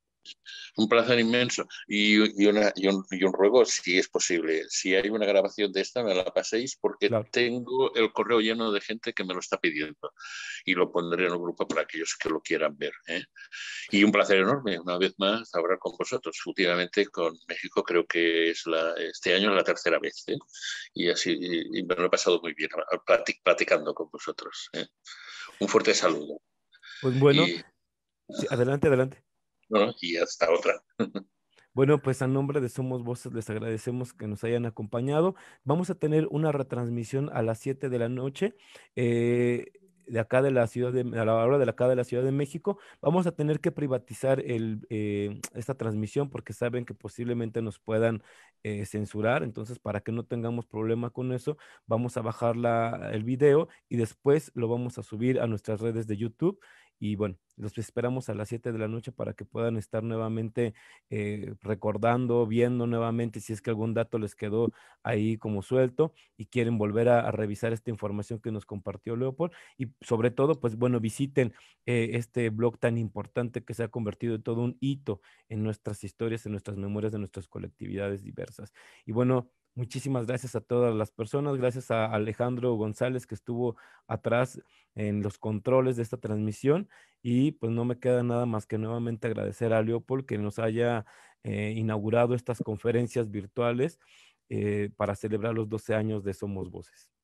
Speaker 2: Un placer inmenso. Y, y, una, y, un, y, un, ruego, si es posible, si hay una grabación de esta, me la paséis, porque
Speaker 1: Claro.
Speaker 2: tengo el correo lleno de gente que me lo está pidiendo. Y lo pondré en el grupo para aquellos que lo quieran ver. ¿eh? Y un placer enorme, una vez más, hablar con vosotros. Últimamente con México creo que es la, este año es la tercera vez. ¿eh? Y así y, y me lo he pasado muy bien platic, platicando con vosotros. ¿eh? Un fuerte saludo.
Speaker 1: Pues bueno,
Speaker 2: Y,
Speaker 1: sí, adelante, adelante.
Speaker 2: bueno, y hasta otra.
Speaker 1: Bueno, pues a nombre de Somos Voces les agradecemos que nos hayan acompañado. Vamos a tener una retransmisión a las siete de la noche eh, de acá de la ciudad de, a la hora de la acá de la Ciudad de México. Vamos a tener que privatizar el, eh, esta transmisión porque saben que posiblemente nos puedan eh, censurar. Entonces, para que no tengamos problema con eso, vamos a bajar la, el video y después lo vamos a subir a nuestras redes de YouTube. Y bueno, los esperamos a las siete de la noche para que puedan estar nuevamente eh, recordando, viendo nuevamente si es que algún dato les quedó ahí como suelto y quieren volver a, a revisar esta información que nos compartió Leopold. Y sobre todo, pues bueno, visiten eh, este blog tan importante que se ha convertido en todo un hito en nuestras historias, en nuestras memorias de nuestras colectividades diversas. Y bueno, muchísimas gracias a todas las personas, gracias a Alejandro González que estuvo atrás en los controles de esta transmisión y pues no me queda nada más que nuevamente agradecer a Leopold que nos haya eh, inaugurado estas conferencias virtuales eh, para celebrar los doce años de Somos Voces.